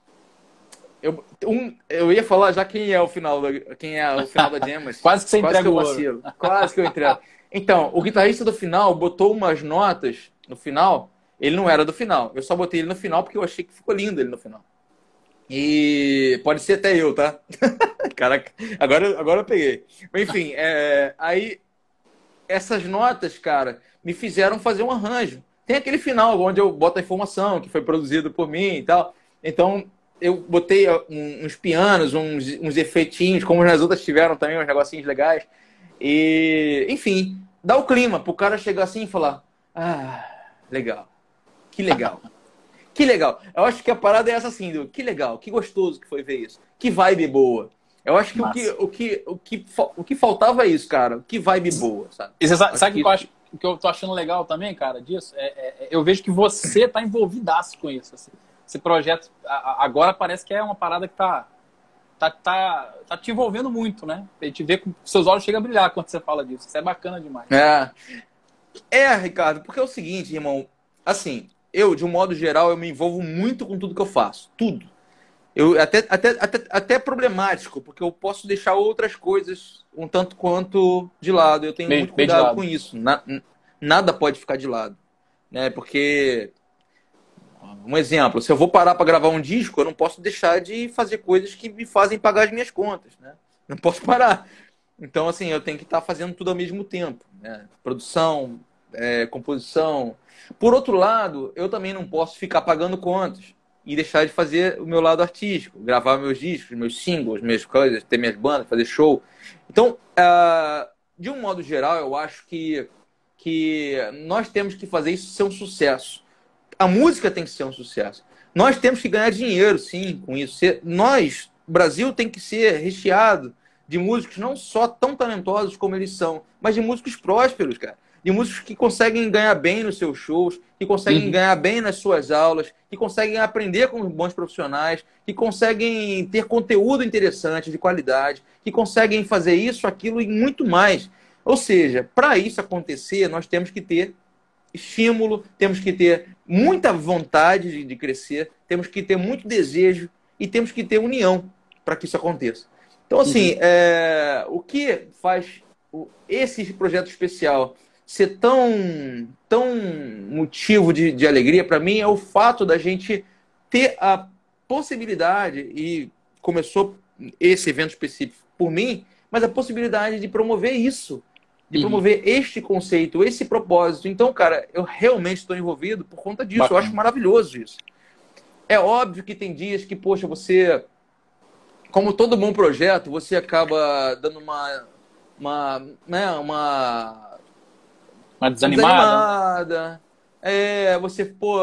Eu, um, eu ia falar já quem é o final da, quem é o final da jam, mas quase que você entrega o ouro. Quase que eu entrego. Então, o guitarrista do final botou umas notas no final. Ele não era do final. Eu só botei ele no final porque eu achei que ficou lindo ele no final. E pode ser até eu, tá? Caraca, agora, agora eu peguei. Enfim, é, aí essas notas, cara, me fizeram fazer um arranjo. Tem aquele final onde eu boto a informação que foi produzido por mim e tal. Então, eu botei uns pianos, uns, uns efeitinhos, como as outras tiveram também, uns negocinhos legais. E, enfim, dá o clima pro cara chegar assim e falar: ah, legal, que legal, que legal. Eu acho que a parada é essa assim, do, que legal, que gostoso que foi ver isso, que vibe boa. Eu acho que o que, o, que, o, que, o que faltava é isso, cara, que vibe boa, sabe? E você sabe, sabe que, que eu acho, o que eu tô achando legal também, cara, disso, é, é, eu vejo que você tá envolvidaço com isso. Assim. Esse projeto agora parece que é uma parada que tá, tá, tá, tá te envolvendo muito, né? A gente vê que seus olhos chegam a brilhar quando você fala disso. Isso é bacana demais. É, é, Ricardo, porque é o seguinte, irmão. Assim, eu, de um modo geral, eu me envolvo muito com tudo que eu faço. Tudo. Eu, até, até, até, até problemático, porque eu posso deixar outras coisas um tanto quanto de lado. Eu tenho Bem, muito bem de cuidado lado. com isso. Na, nada pode ficar de lado. Né? Porque, um exemplo, se eu vou parar para gravar um disco, eu não posso deixar de fazer coisas que me fazem pagar as minhas contas. Né? Não posso parar. Então, assim, eu tenho que estar fazendo tudo ao mesmo tempo. Né? Produção, é, composição. Por outro lado, eu também não posso ficar pagando contas e deixar de fazer o meu lado artístico, gravar meus discos, meus singles, minhas coisas, ter minhas bandas, fazer show. Então, uh, de um modo geral, eu acho que, que nós temos que fazer isso ser um sucesso. A música tem que ser um sucesso. Nós temos que ganhar dinheiro, sim, com isso. Nós, o Brasil tem que ser recheado de músicos não só tão talentosos como eles são, mas de músicos prósperos, cara. De músicos que conseguem ganhar bem nos seus shows, que conseguem uhum. ganhar bem nas suas aulas, que conseguem aprender com bons profissionais, que conseguem ter conteúdo interessante, de qualidade, que conseguem fazer isso, aquilo e muito mais. Ou seja, para isso acontecer, nós temos que ter estímulo, temos que ter muita vontade de, de crescer, temos que ter muito desejo e temos que ter união para que isso aconteça. Então, assim, uhum. é, o que faz esse projeto especial ser tão, tão motivo de, de alegria para mim é o fato da gente ter a possibilidade, e começou esse evento específico por mim, mas a possibilidade de promover isso, de uhum. promover este conceito, esse propósito. Então, cara, eu realmente estou envolvido por conta disso. Bacana. Eu acho maravilhoso isso. É óbvio que tem dias que, poxa, você, como todo bom projeto, você acaba dando uma, uma, né, uma Uma desanimada. desanimada. É, você, pô,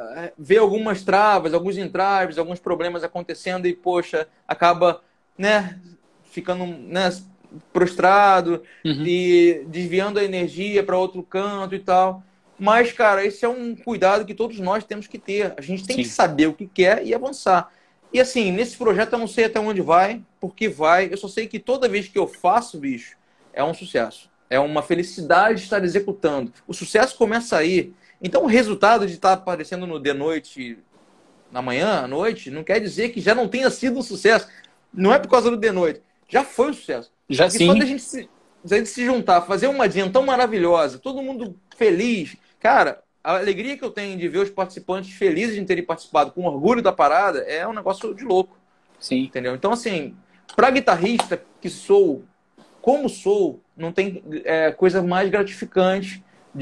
vê algumas travas, alguns entraves, alguns problemas acontecendo e, poxa, acaba, né, ficando, né, prostrado uhum. e desviando a energia para outro canto e tal. Mas, cara, esse é um cuidado que todos nós temos que ter. A gente tem Sim. que saber o que quer e avançar. E, assim, nesse projeto eu não sei até onde vai, porque vai. Eu só sei que toda vez que eu faço, bicho, é um sucesso. É uma felicidade estar executando. O sucesso começa aí. Então, o resultado de estar aparecendo no de noite, na manhã, à noite, não quer dizer que já não tenha sido um sucesso. Não é por causa do de noite. Já foi um sucesso. Já Porque sim. só da gente se, da gente se juntar, fazer uma jam tão maravilhosa, todo mundo feliz. Cara, a alegria que eu tenho de ver os participantes felizes de terem participado com orgulho da parada é um negócio de louco. Sim. Entendeu? Então, assim, para guitarrista que sou, como sou, não tem é, coisa mais gratificante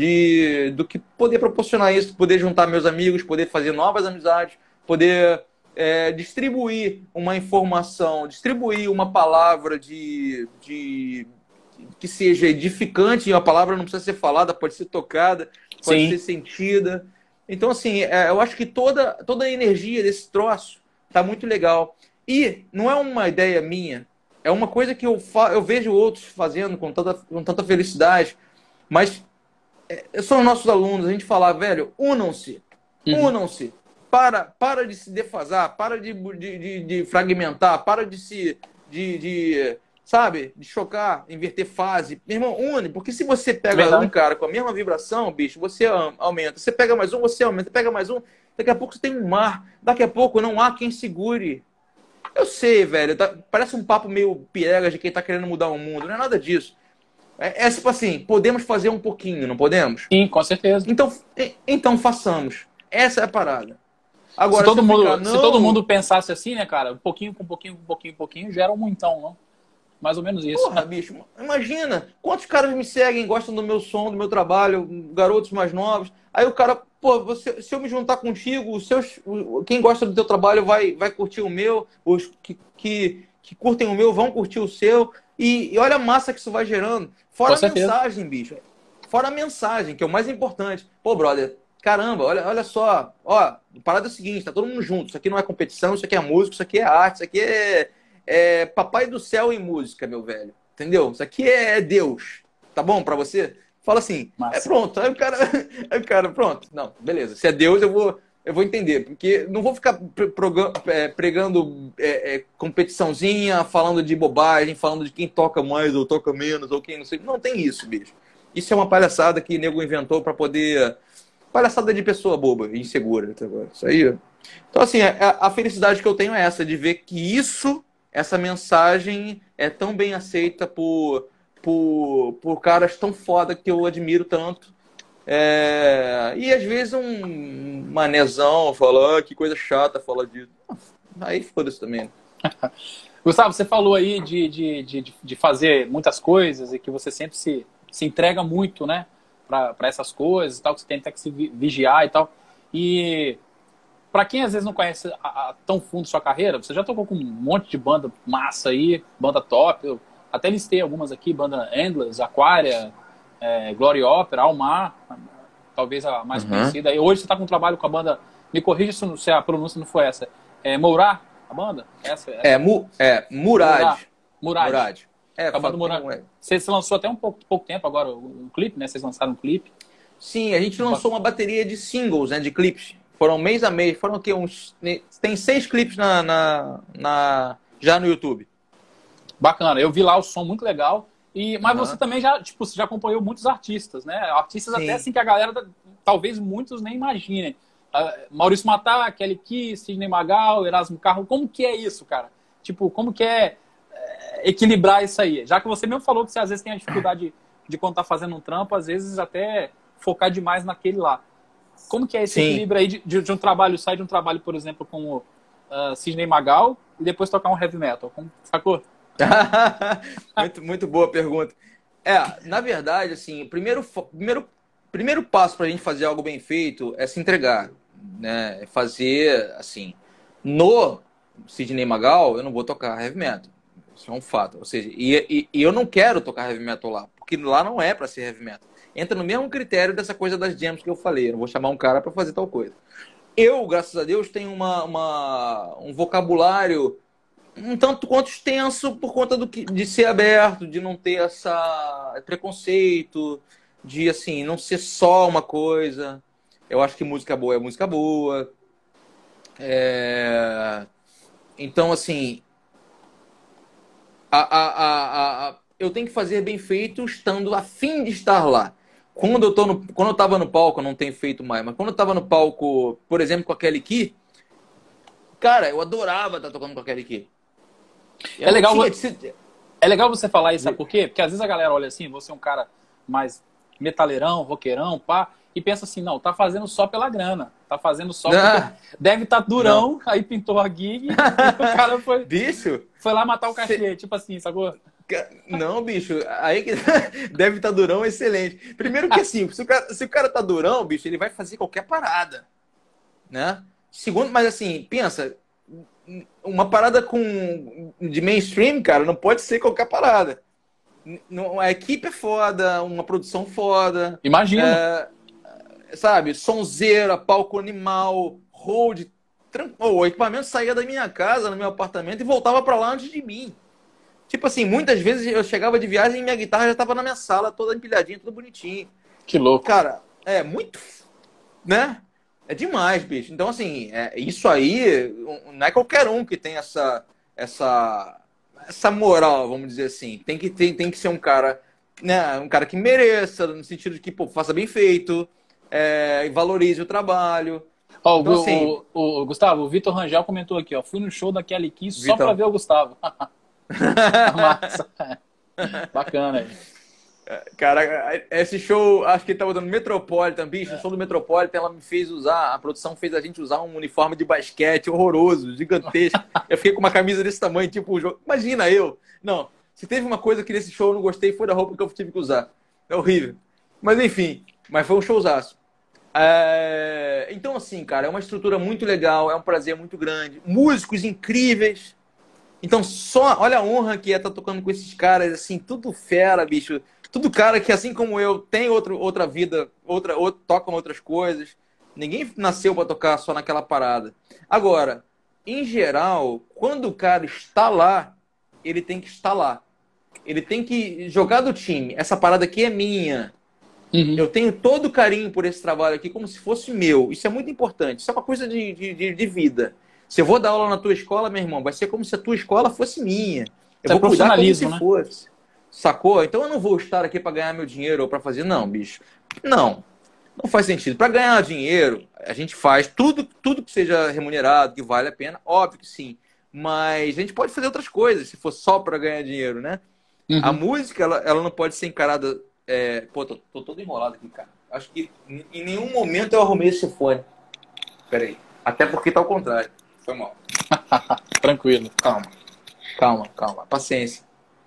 de, do que poder proporcionar isso, poder juntar meus amigos, poder fazer novas amizades, poder é, distribuir uma informação, distribuir uma palavra de, de que seja edificante, e a palavra não precisa ser falada, pode ser tocada, pode Sim. ser sentida. Então, assim, é, eu acho que toda, toda a energia desse troço tá muito legal. E não é uma ideia minha, é uma coisa que eu, fa eu vejo outros fazendo com tanta, com tanta felicidade, mas é, são nossos alunos, a gente fala, velho, unam-se, uhum. unam-se, para, para de se defasar, para de, de, de, de fragmentar, para de se, de, de, sabe, de chocar, inverter fase. Meu irmão, une, porque se você pega Verdade. um cara com a mesma vibração, bicho, você aumenta, você pega mais um, você aumenta, pega mais um, daqui a pouco você tem um mar, daqui a pouco não há quem segure. Eu sei, velho, tá, parece um papo meio piegas de quem tá querendo mudar o mundo. Não é nada disso. É, é tipo assim, podemos fazer um pouquinho, não podemos? Sim, com certeza. Então, então façamos. Essa é a parada. Agora, se, todo mundo, ficar, não... se todo mundo pensasse assim, né, cara? Um pouquinho, com um pouquinho, com um pouquinho, com um pouquinho, gera um muitão, não? Mais ou menos isso. Porra, bicho, imagina quantos caras me seguem, gostam do meu som, do meu trabalho, garotos mais novos. Aí o cara, pô, você, se eu me juntar contigo, os seus, quem gosta do teu trabalho vai, vai curtir o meu, os que, que, que curtem o meu vão curtir o seu. E, e olha a massa que isso vai gerando. Fora a mensagem, bicho. Fora a mensagem, que é o mais importante. Pô, brother, caramba, olha, olha só. Ó, a parada é o seguinte, tá todo mundo junto. Isso aqui não é competição, isso aqui é música, isso aqui é arte, isso aqui é... É papai do céu em música, meu velho. Entendeu? Isso aqui é Deus. Tá bom pra você? Fala assim, Massa. é pronto. Aí o cara, aí o cara, pronto. Não, beleza. Se é Deus, eu vou, eu vou entender. Porque não vou ficar pregando é, é, competiçãozinha, falando de bobagem, falando de quem toca mais ou toca menos, ou quem não sei. Não tem isso, bicho. Isso é uma palhaçada que o nego inventou para poder... Palhaçada de pessoa boba e insegura. Isso aí. Então, assim, a, a felicidade que eu tenho é essa, de ver que isso, essa mensagem é tão bem aceita por... Por, por caras tão foda que eu admiro tanto. É, e às vezes um manezão fala, ah, que coisa chata falar disso. Aí foda-se também. Gustavo, você falou aí de, de, de, de fazer muitas coisas e que você sempre se, se entrega muito, né, para essas coisas e tal, que você tem até que se vigiar e tal. E para quem às vezes não conhece a, a, tão fundo sua carreira, você já tocou com um monte de banda massa aí, banda top. Eu, até listei algumas aqui, banda Endless, Aquaria, é, Glory Opera, Almar, talvez a mais uhum. conhecida. E hoje você está com um trabalho com a banda, me corrija se, se a pronúncia não foi essa, é Mourá, a banda? Essa, essa. É, mu, é Murad. Murad. Murad. É, a banda Murad. É. Você se lançou até um pouco, pouco tempo agora um clipe, né? Vocês lançaram um clipe. Sim, a gente lançou uma bateria de singles, né, de clipes. Foram mês a mês, foram o quê? Uns, tem seis clipes na, na, na, já no YouTube. Bacana, eu vi lá o som muito legal. E, mas uhum. você também já, tipo, você já acompanhou muitos artistas, né? Artistas Sim. até assim que a galera, talvez muitos nem imaginem. Uh, Maurício Matar, Kelly Key, Sidney Magal, Erasmo Carlos. Como que é isso, cara? Tipo, como que é, é equilibrar isso aí? Já que você mesmo falou que você às vezes tem a dificuldade de, de quando tá fazendo um trampo, às vezes até focar demais naquele lá. Como que é esse Sim. equilíbrio aí de, de, de um trabalho, sai de um trabalho, por exemplo, com o uh, Sidney Magal e depois tocar um heavy metal? Como, sacou? muito, muito boa pergunta. É, na verdade, assim, o primeiro, primeiro, primeiro passo para a gente fazer algo bem feito é se entregar, né? Fazer, assim, no Sidney Magal, eu não vou tocar heavy metal. Isso é um fato. Ou seja, e, e, e eu não quero tocar heavy metal lá, porque lá não é para ser heavy metal. Entra no mesmo critério dessa coisa das jams que eu falei. Eu não vou chamar um cara para fazer tal coisa. Eu, graças a Deus, tenho uma, uma, um vocabulário um tanto quanto extenso por conta do que, de ser aberto, de não ter essa preconceito, de assim, não ser só uma coisa. Eu acho que música boa é música boa. É... Então, assim, a, a, a, a, eu tenho que fazer bem feito estando a fim de estar lá. Quando eu, tô no, quando eu tava no palco, eu não tenho feito mais, mas quando eu tava no palco, por exemplo, com a Kelly Key, cara, eu adorava estar tocando com a Kelly Key. É legal, você, é legal você falar isso, sabe por quê? Porque às vezes a galera olha assim, você é um cara mais metaleirão, roqueirão, pá, e pensa assim, não, tá fazendo só pela grana, tá fazendo só porque deve estar tá durão, não. Aí pintou a gig e o cara foi, bicho, foi lá matar o cachê, cê... tipo assim, sacou? Não, bicho, aí que deve estar tá durão, excelente. Primeiro que assim, se o, cara, se o cara tá durão, bicho, ele vai fazer qualquer parada, né? Segundo, mas assim, pensa, uma parada com de mainstream, cara, não pode ser qualquer parada. A equipe é foda, uma produção foda. Imagina. É, sabe, sonzeira, palco animal, hold. O equipamento saía da minha casa, no meu apartamento, e voltava pra lá antes de mim. Tipo assim, muitas vezes eu chegava de viagem e minha guitarra já estava na minha sala, toda empilhadinha, tudo bonitinho. Que louco. Cara, é muito... Né? É demais, bicho. Então, assim, é, isso aí não é qualquer um que tem essa, essa, essa moral, vamos dizer assim. Tem que, tem, tem que ser um cara, né, um cara que mereça, no sentido de que pô, faça bem feito, é, valorize o trabalho. Oh, então, o, assim, o, o, Gustavo, o Vitor Rangel comentou aqui, ó, fui no show da Kelly Key só para ver o Gustavo. Massa. Bacana. Cara, esse show, acho que ele tava dando Metropolitan, bicho, o show do Metropolitan, ela me fez usar, a produção fez a gente usar um uniforme de basquete horroroso, gigantesco. Eu fiquei com uma camisa desse tamanho, tipo o jogo. Imagina eu. Não, se teve uma coisa que nesse show eu não gostei, foi da roupa que eu tive que usar. É horrível. Mas enfim, mas foi um showzaço. É... Então assim, cara, é uma estrutura muito legal, é um prazer muito grande. Músicos incríveis. Então só, olha a honra que é estar tocando com esses caras, assim, tudo fera, bicho. Tudo cara que, assim como eu, tem outro, outra vida, outra, outro, tocam outras coisas. Ninguém nasceu para tocar só naquela parada. Agora, em geral, quando o cara está lá, ele tem que estar lá. Ele tem que jogar do time. Essa parada aqui é minha. Uhum. Eu tenho todo o carinho por esse trabalho aqui como se fosse meu. Isso é muito importante. Isso é uma coisa de, de, de vida. Se eu vou dar aula na tua escola, meu irmão, vai ser como se a tua escola fosse minha. Eu Isso é vou cuidar como se profissionalismo, né? fosse. Sacou? Então eu não vou estar aqui para ganhar meu dinheiro ou para fazer. Não, bicho. Não. Não faz sentido. Para ganhar dinheiro, a gente faz tudo, tudo que seja remunerado, que vale a pena. Óbvio que sim. Mas a gente pode fazer outras coisas se for só para ganhar dinheiro, né? A Uhum. música, ela, ela não pode ser encarada. É... Pô, tô, tô todo enrolado aqui, cara. Acho que em em nenhum momento eu arrumei esse fone. Pera aí. Até porque tá ao contrário. Foi mal. Tranquilo. Calma, calma, calma. Paciência.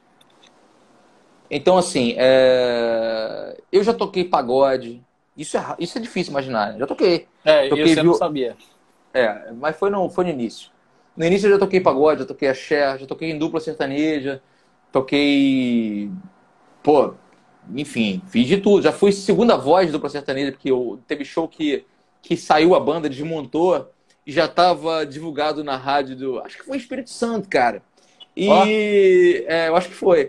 Então, assim, é... eu já toquei pagode. Isso é, ra- isso é difícil imaginar, né? Já toquei. É, Toquei, esse eu não viu? sabia. É, mas foi no, foi no início. No início eu já toquei pagode, já toquei axé, já toquei em dupla sertaneja, toquei. Pô, enfim, fiz de tudo. Já fui segunda voz de dupla sertaneja, porque eu, teve show que, que saiu a banda, desmontou e já estava divulgado na rádio do. Acho que foi Espírito Santo, cara. Ó, E é, eu acho que foi.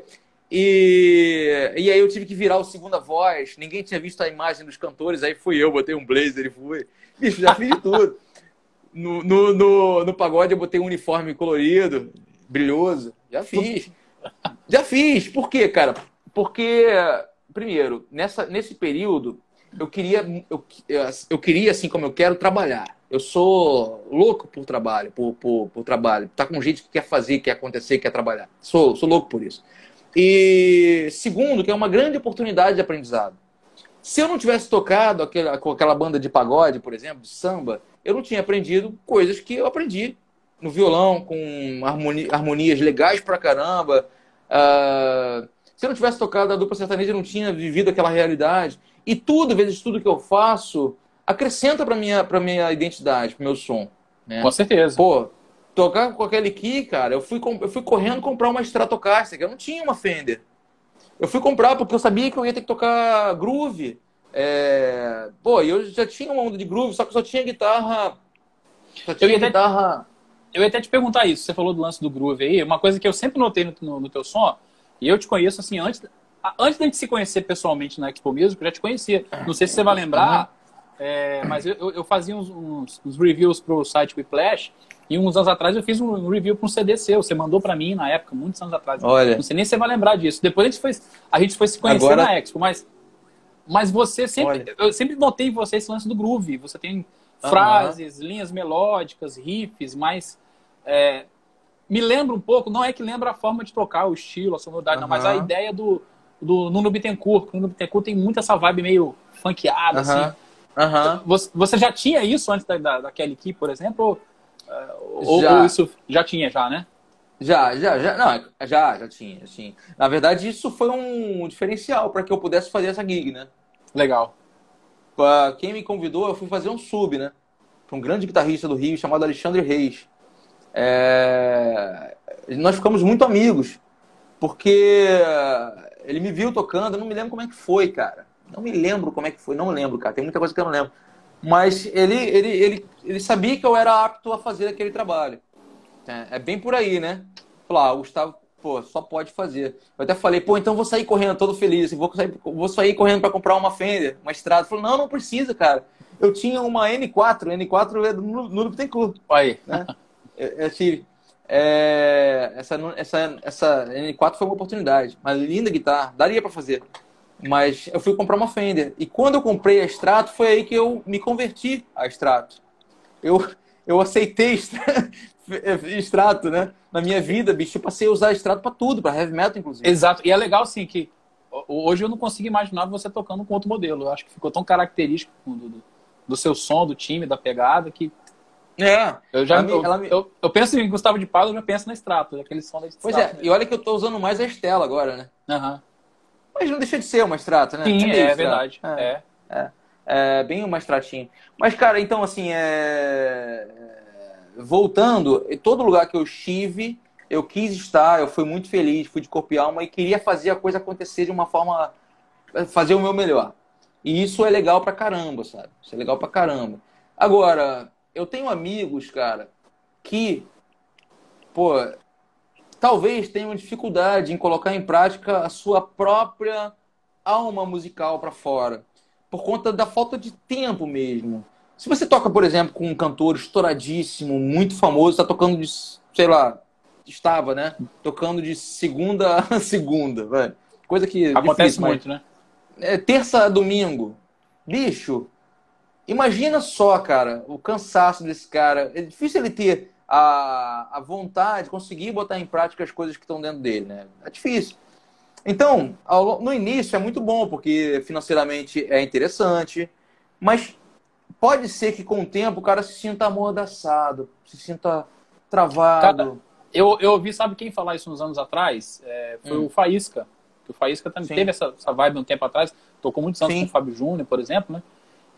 E, e aí eu tive que virar o segunda voz. Ninguém tinha visto a imagem dos cantores, aí fui eu, botei um blazer e fui. Bicho, já fiz de tudo. No, no, no, no pagode eu botei um uniforme colorido, brilhoso. Já fiz. Já fiz. Por quê, cara? Porque, primeiro, nessa, nesse período, eu queria, eu, eu queria, assim como eu quero, trabalhar. Eu sou louco por trabalho, por, por, por trabalho. Tá com gente que quer fazer, quer acontecer, quer trabalhar. Sou, sou louco por isso. E segundo, que é uma grande oportunidade de aprendizado. Se eu não tivesse tocado aquela, com aquela banda de pagode, por exemplo, de samba, eu não tinha aprendido coisas que eu aprendi no violão, com harmoni- harmonias legais pra caramba. Ah, se eu não tivesse tocado a dupla sertaneja, eu não tinha vivido aquela realidade. E tudo, vezes tudo que eu faço, acrescenta pra minha, pra minha identidade, pro meu som, com né? certeza. Pô, tocar com aquele aqui, cara, eu fui, com- eu fui correndo comprar uma Stratocaster, que eu não tinha uma Fender. Eu fui comprar porque eu sabia que eu ia ter que tocar groove. É... Pô, e eu já tinha uma onda de groove, só que eu só tinha guitarra. Só Eu ia tinha até, guitarra. eu ia até te perguntar isso. Você falou do lance do groove aí. Uma coisa que eu sempre notei no, no, no teu som, e eu te conheço assim, antes, a- antes da gente se conhecer pessoalmente na Expo Music, eu já te conhecia. Não sei se você vai Aham, lembrar, é, mas eu, eu eu fazia uns, uns, uns reviews pro site Whiplash, e uns anos atrás eu fiz um review para um C D seu. Você mandou para mim na época, muitos anos atrás. Não olha, sei nem se você vai lembrar disso. Depois a gente foi, a gente foi se conhecer agora, na Expo, mas Mas você sempre, olha. eu sempre notei em você esse lance do groove. Você tem Aham, frases, linhas melódicas, riffs, mas é, me lembra um pouco, não é que lembra a forma de tocar, o estilo, a sonoridade, não, mas a aham, ideia do, do Nuno Bittencourt. O Nuno Bittencourt tem muito essa vibe meio funkeada, assim. aham, aham. Você, você já tinha isso antes da, da, da Kelly Key, por exemplo? Ou, ou, ou Já, isso já tinha, já, né? já, já, já, não, já, já tinha, assim. Na verdade, isso foi um diferencial para que eu pudesse fazer essa gig, né? Legal. Pra quem me convidou, eu fui fazer um sub, né? Para um grande guitarrista do Rio chamado Alexandre Reis. É... Nós ficamos muito amigos, porque ele me viu tocando, eu não me lembro como é que foi, cara. Não me lembro como é que foi, não lembro, cara. Tem muita coisa que eu não lembro. Mas ele, ele, ele, ele sabia que eu era apto a fazer aquele trabalho. É, é bem por aí, né? Falou, ah, o Gustavo, pô, só pode fazer. Eu até falei, pô, então vou sair correndo, todo feliz. Assim, vou, sair, vou sair correndo para comprar uma Fender, uma Estrada. Falou, não, não precisa, cara. Eu tinha uma N quatro, N quatro é do Nuno Bittencourt, Aí. né? Eu, eu tive. É, essa, essa, essa N quatro foi uma oportunidade. Uma linda guitarra, daria para fazer. Mas eu fui comprar uma Fender. E quando eu comprei a Strato, foi aí que eu me converti a Strato. Eu, eu aceitei Strato, Strato, né? Na minha vida, bicho, eu passei a usar Strato para tudo, para heavy metal, inclusive. Exato. E é legal, assim, que hoje eu não consigo imaginar você tocando com outro modelo. Eu acho que ficou tão característico do, do, do seu som, do time, da pegada, que É, eu já ela me, eu, ela me... eu, eu penso em Gustavo de Pado, eu já penso na Strato, aquele som da Pois Strato é, e mesmo. olha que eu tô usando mais a Stella agora, né? Uhum. Mas não deixa de ser uma Strato, né? É Sim, meio é Strato. verdade. É, É. é, é bem uma Stratinha. Mas, cara, então, assim, é... voltando, em todo lugar que eu estive, eu quis estar, eu fui muito feliz, fui de corpo e alma e queria fazer a coisa acontecer de uma forma, fazer o meu melhor. E isso é legal pra caramba, sabe? Isso é legal pra caramba. Agora, eu tenho amigos, cara, que, pô, talvez tenham dificuldade em colocar em prática a sua própria alma musical pra fora. por conta da falta de tempo mesmo. Se você toca, por exemplo, com um cantor estouradíssimo, muito famoso, está tocando de, sei lá, estava, né? Tocando de segunda a segunda, velho. Coisa que Acontece difícil, mas muito, né? é, terça a domingo. Bicho, imagina só, cara, o cansaço desse cara. É difícil ele ter a, a vontade, conseguir botar em prática as coisas que estão dentro dele, né? É difícil. Então, ao- no início é muito bom, porque financeiramente é interessante, mas pode ser que com o tempo o cara se sinta amordaçado, se sinta Cara, travado. eu, eu ouvi, sabe quem falar isso uns anos atrás? É, foi Hum, o Faísca. O Faísca também teve sim, essa, essa vibe um tempo atrás, tocou muitos anos com o sim, Fábio Júnior, por exemplo, né?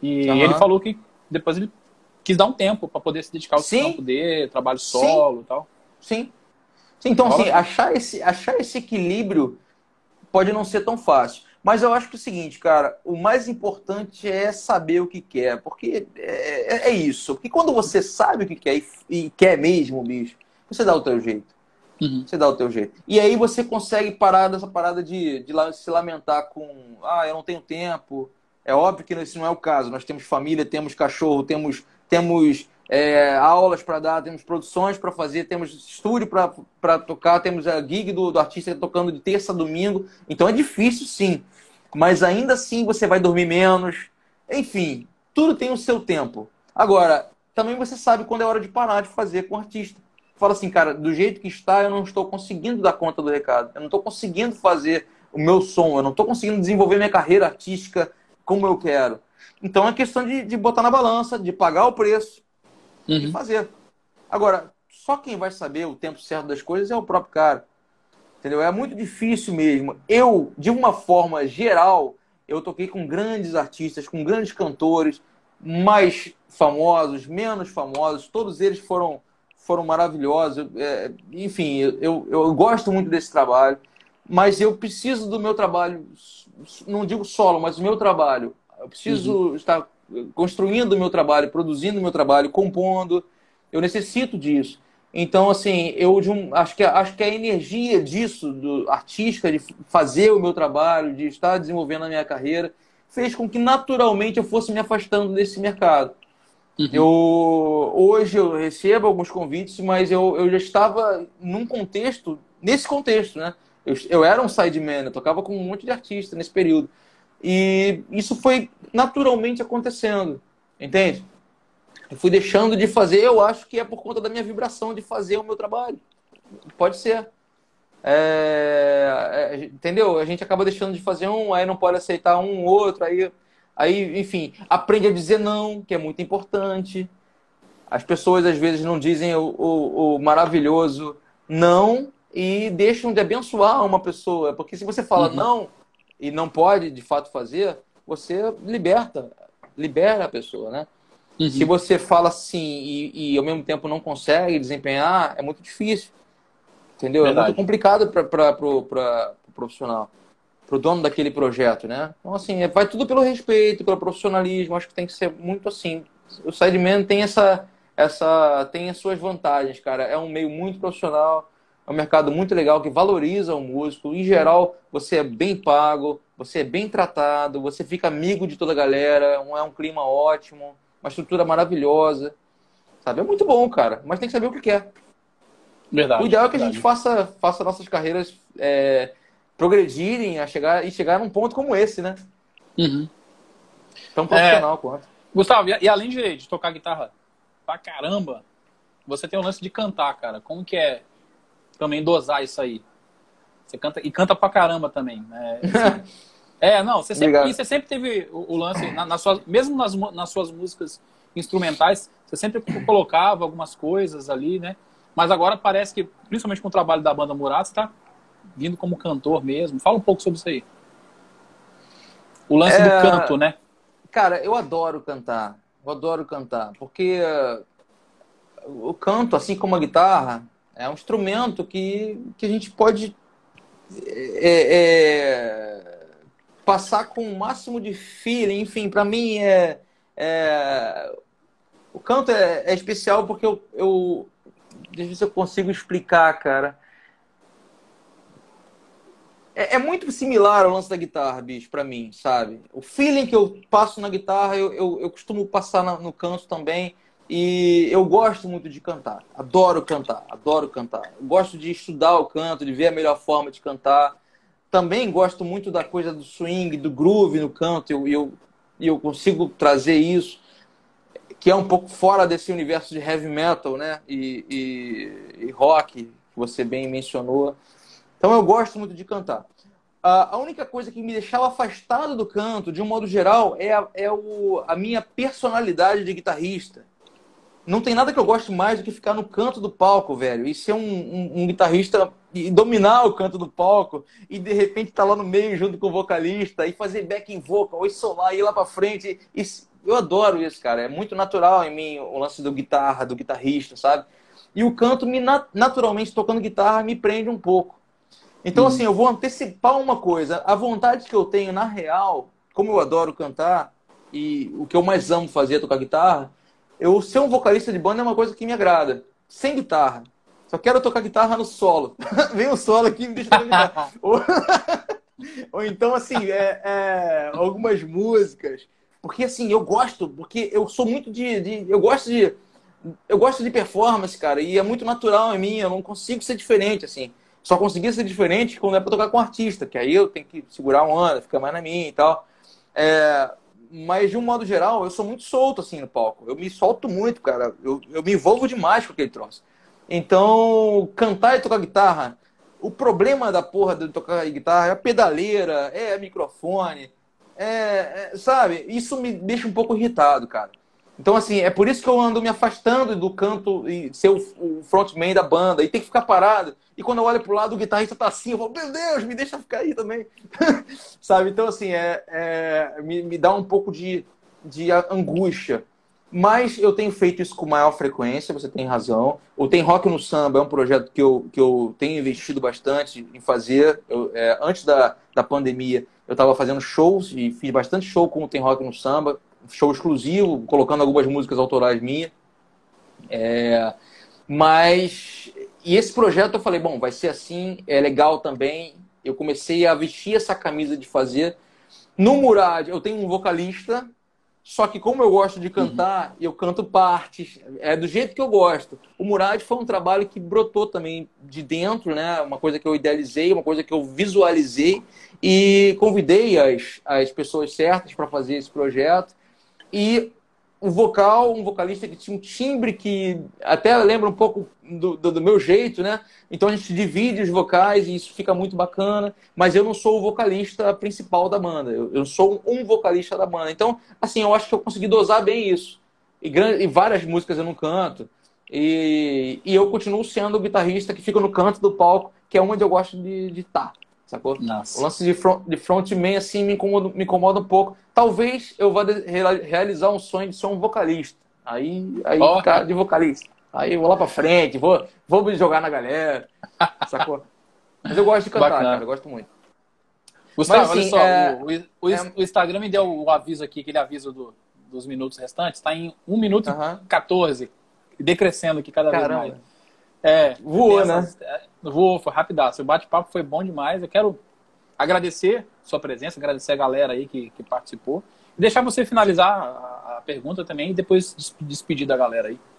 E ele aham. falou que depois ele quis dar um tempo para poder se dedicar aos trampos Sim, dele, trabalho sim, solo e tal. sim. Sim, então, Rola assim, assim. achar esse, achar esse equilíbrio pode não ser tão fácil. Mas eu acho que é o seguinte, cara, o mais importante é saber o que quer, porque é, é- é isso. Porque quando você sabe o que quer e, e quer mesmo, bicho, você dá o teu jeito. Uhum. Você dá o teu jeito. E aí você consegue parar dessa parada de, de la- se lamentar com, ah, eu não tenho tempo. É óbvio que esse não é o caso. Nós temos família, temos cachorro, temos, temos é, aulas para dar, temos produções para fazer, temos estúdio para tocar, temos a gig do, do artista tocando de terça a domingo. Então é difícil, sim. Mas ainda assim você vai dormir menos. Enfim, tudo tem o seu tempo. Agora, também você sabe quando é hora de parar de fazer com o artista. Fala assim, cara, do jeito que está, eu não estou conseguindo dar conta do recado. Eu não estou conseguindo fazer o meu som. Eu não estou conseguindo desenvolver minha carreira artística como eu quero. Então é questão de, de botar na balança, de pagar o preço e Uhum. fazer. Agora, só quem vai saber o tempo certo das coisas é o próprio cara. Entendeu? É muito difícil mesmo. Eu, de uma forma geral, eu toquei com grandes artistas, com grandes cantores, mais famosos, menos famosos, todos eles foram, foram maravilhosos. É, enfim, eu, eu gosto muito desse trabalho, mas eu preciso do meu trabalho, não digo solo, mas o meu trabalho. Eu Uhum. preciso estar construindo o meu trabalho, produzindo o meu trabalho, compondo. Eu necessito disso. Então, assim, eu de um, acho, que, acho que a energia disso, do artística, de fazer o meu trabalho, de estar desenvolvendo a minha carreira, fez com que naturalmente eu fosse me afastando desse mercado. Eu, Uhum. hoje eu recebo alguns convites, mas eu, eu já estava num contexto, nesse contexto, né? Eu, eu era um sideman, eu tocava com um monte de artista nesse período. E isso foi naturalmente acontecendo, entende? Eu fui deixando de fazer, eu acho que é por conta da minha vibração de fazer o meu trabalho. Pode ser. É, é, entendeu? A gente acaba deixando de fazer um, aí não pode aceitar um outro, aí, aí, enfim, aprende a dizer não, que é muito importante. As pessoas às vezes não dizem o, o, o maravilhoso não e deixam de abençoar uma pessoa. Porque se você fala Uhum. não e não pode de fato fazer, você liberta, libera a pessoa, né? Se Uhum. você fala sim e, e ao mesmo tempo não consegue desempenhar, é muito difícil, entendeu? É muito Verdade. complicado para o pro profissional, para o dono daquele projeto, né? Então, assim, é, vai tudo pelo respeito, pelo profissionalismo. Acho que tem que ser muito assim. O Sideman tem essa, essa, tem as suas vantagens, cara. É um meio muito profissional, é um mercado muito legal que valoriza o músico. Em geral, você é bem pago, você é bem tratado, você fica amigo de toda a galera, é um é um clima ótimo, uma estrutura maravilhosa, sabe? É muito bom, cara, mas tem que saber o que quer. O Verdade. ideal é que a gente Verdade. faça, faça nossas carreiras é, progredirem a chegar, e chegar num ponto como esse, né? Uhum. Tão É, profissional quanto. Gustavo, e, e além de, de tocar guitarra pra caramba, você tem o lance de cantar, cara. Como que é também dosar isso aí? Você canta e canta pra caramba também, né? Assim, é, não, você sempre e Obrigado. você sempre teve o, o lance na, nas suas, mesmo nas, mu- nas suas músicas instrumentais, você sempre co- colocava algumas coisas ali, né? Mas agora parece que, principalmente com o trabalho da banda Murat, você tá vindo como cantor mesmo. Fala um pouco sobre isso aí. O lance do canto, É, né? cara, eu adoro cantar. Eu adoro cantar, porque o canto, assim como a guitarra, é um instrumento que, que a gente pode é, é, passar com o máximo de feeling. Enfim, para mim é, é, o canto é, é especial porque eu, eu deixa eu ver se eu consigo explicar, cara. é, é muito similar ao lance da guitarra, bicho, pra mim, sabe? O feeling que eu passo na guitarra, eu, eu, eu costumo passar na, no canto também. E eu gosto muito de cantar. Adoro cantar, adoro cantar. Eu gosto de estudar o canto, de ver a melhor forma de cantar. Também gosto muito da coisa do swing, do groove no canto. E eu, eu, eu consigo trazer isso, que é um pouco fora desse universo de heavy metal, né? E, e, e rock, que você bem mencionou. Então eu gosto muito de cantar. A única coisa que me deixava afastado do canto, de um modo geral, é a, é o, a minha personalidade de guitarrista. Não tem nada que eu goste mais do que ficar no canto do palco, velho. E ser um, um, um guitarrista e dominar o canto do palco e de repente estar tá lá no meio junto com o vocalista e fazer backing vocal, ou solar, ir lá pra frente. E, eu adoro isso, cara. É muito natural em mim o lance do guitarra, do guitarrista, sabe? E o canto, me naturalmente, tocando guitarra, me prende um pouco. Então, hum. assim, eu vou antecipar uma coisa. A vontade que eu tenho, na real, como eu adoro cantar, e o que eu mais amo fazer é tocar guitarra, eu ser um vocalista de banda é uma coisa que me agrada. Sem guitarra. Só quero tocar guitarra no solo. Vem um solo aqui e me deixa tocar guitarra. ou... ou então, assim, é, é, algumas músicas. Porque, assim, eu gosto, porque eu sou muito de... de eu gosto de... Eu gosto de performance, cara, e é muito natural em mim, eu não consigo ser diferente, assim. Só consegui ser diferente quando é pra tocar com artista, que aí eu tenho que segurar uma onda, ficar mais na minha e tal. É... Mas, de um modo geral, eu sou muito solto, assim, no palco. Eu me solto muito, cara. Eu, eu me envolvo demais com aquele troço. Então, cantar e tocar guitarra... O problema da porra de tocar guitarra é a pedaleira, é a microfone, é, é, sabe? Isso me deixa um pouco irritado, cara. Então, assim, é por isso que eu ando me afastando do canto e ser o, o frontman da banda e ter que ficar parado. E quando eu olho pro lado, o guitarrista tá assim, eu falo, meu Deus, me deixa ficar aí também. Sabe? Então, assim, é, é, me, me dá um pouco de, de angústia. Mas eu tenho feito isso com maior frequência, você tem razão. O Tem Rock no Samba é um projeto que eu, que eu tenho investido bastante em fazer. Eu, é, antes da, da pandemia, eu estava fazendo shows e fiz bastante show com o Tem Rock no Samba. Show exclusivo, colocando algumas músicas autorais minhas. É, mas... E esse projeto eu falei, bom, vai ser assim, é legal também. Eu comecei a vestir essa camisa de fazer. No Murad, eu tenho um vocalista... Só que como eu gosto de cantar, uhum. eu canto partes, é do jeito que eu gosto. O Murad foi um trabalho que brotou também de dentro, né? Uma coisa que eu idealizei, uma coisa que eu visualizei e convidei as, as pessoas certas para fazer esse projeto. E o vocal, um vocalista que tinha um timbre que até lembra um pouco do, do, do meu jeito, né? Então a gente divide os vocais e isso fica muito bacana, mas eu não sou o vocalista principal da banda, eu, eu sou um vocalista da banda. Então, assim, eu acho que eu consegui dosar bem isso. E, grande, e várias músicas eu não canto. E, e eu continuo sendo o guitarrista que fica no canto do palco, que é onde eu gosto de estar. Sacou? Nossa. O lance de, front, de frontman, assim, me incomoda, me incomoda um pouco. Talvez eu vá de, realizar um sonho de ser um vocalista. Aí, aí oh. ficar de vocalista. Aí eu vou lá pra frente, vou, vou me jogar na galera. Sacou? Mas eu gosto de cantar, Bacana. cara. Eu gosto muito. Gustavo, Mas, assim, olha só. é... O, o, é... o Instagram me deu o aviso aqui, aquele aviso do, dos minutos restantes. Está em um minuto uh-huh. e quatorze. Decrescendo aqui cada Caramba. vez mais. É, voou, essas, né? É, voou, foi rapidaço. O bate-papo foi bom demais. Eu quero agradecer sua presença, agradecer a galera aí que, que participou. E deixar você finalizar a, a pergunta também e depois despedir da galera aí.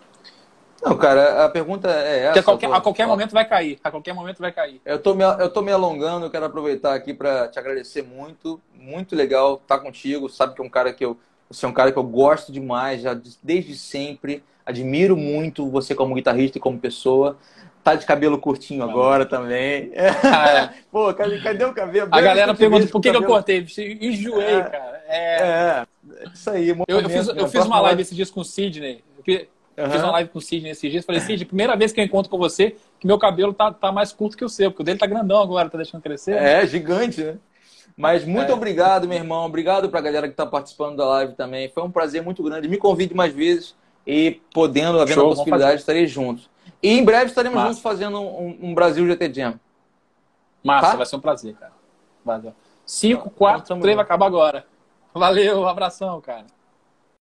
Não, cara, a pergunta é essa. Porque a qualquer, tô... a qualquer momento vai cair. A qualquer momento vai cair. Eu tô me, eu tô me alongando, eu quero aproveitar aqui para te agradecer muito. Muito legal estar contigo. Sabe que é um cara que eu, você é um cara que eu gosto demais, já desde sempre. Admiro muito você como guitarrista e como pessoa. Tá de cabelo curtinho Não. agora também. Ah, é. Pô, cadê, cadê o cabelo? A galera pergunta por que, que eu cortei. Enjoei, é, cara. É, é, isso aí. Eu, eu fiz, eu fiz uma live esses dias com o Sidney. Eu uhum. fiz uma live com o Sidney esses dias. Falei, Sidney, primeira vez que eu encontro com você, que meu cabelo tá, tá mais curto que o seu, porque o dele tá grandão agora, tá deixando crescer. É, né? Gigante, né? Mas muito é. obrigado, meu irmão. Obrigado pra galera que tá participando da live também. Foi um prazer muito grande. Me convide mais vezes e podendo, havendo Show, a possibilidade, estarei juntos. E em breve estaremos Massa. juntos fazendo um, um Brasil G T Jam. Massa, tá? Vai ser um prazer, cara. Valeu. cinco, quatro, três vai acabar agora. Valeu, um abração, cara.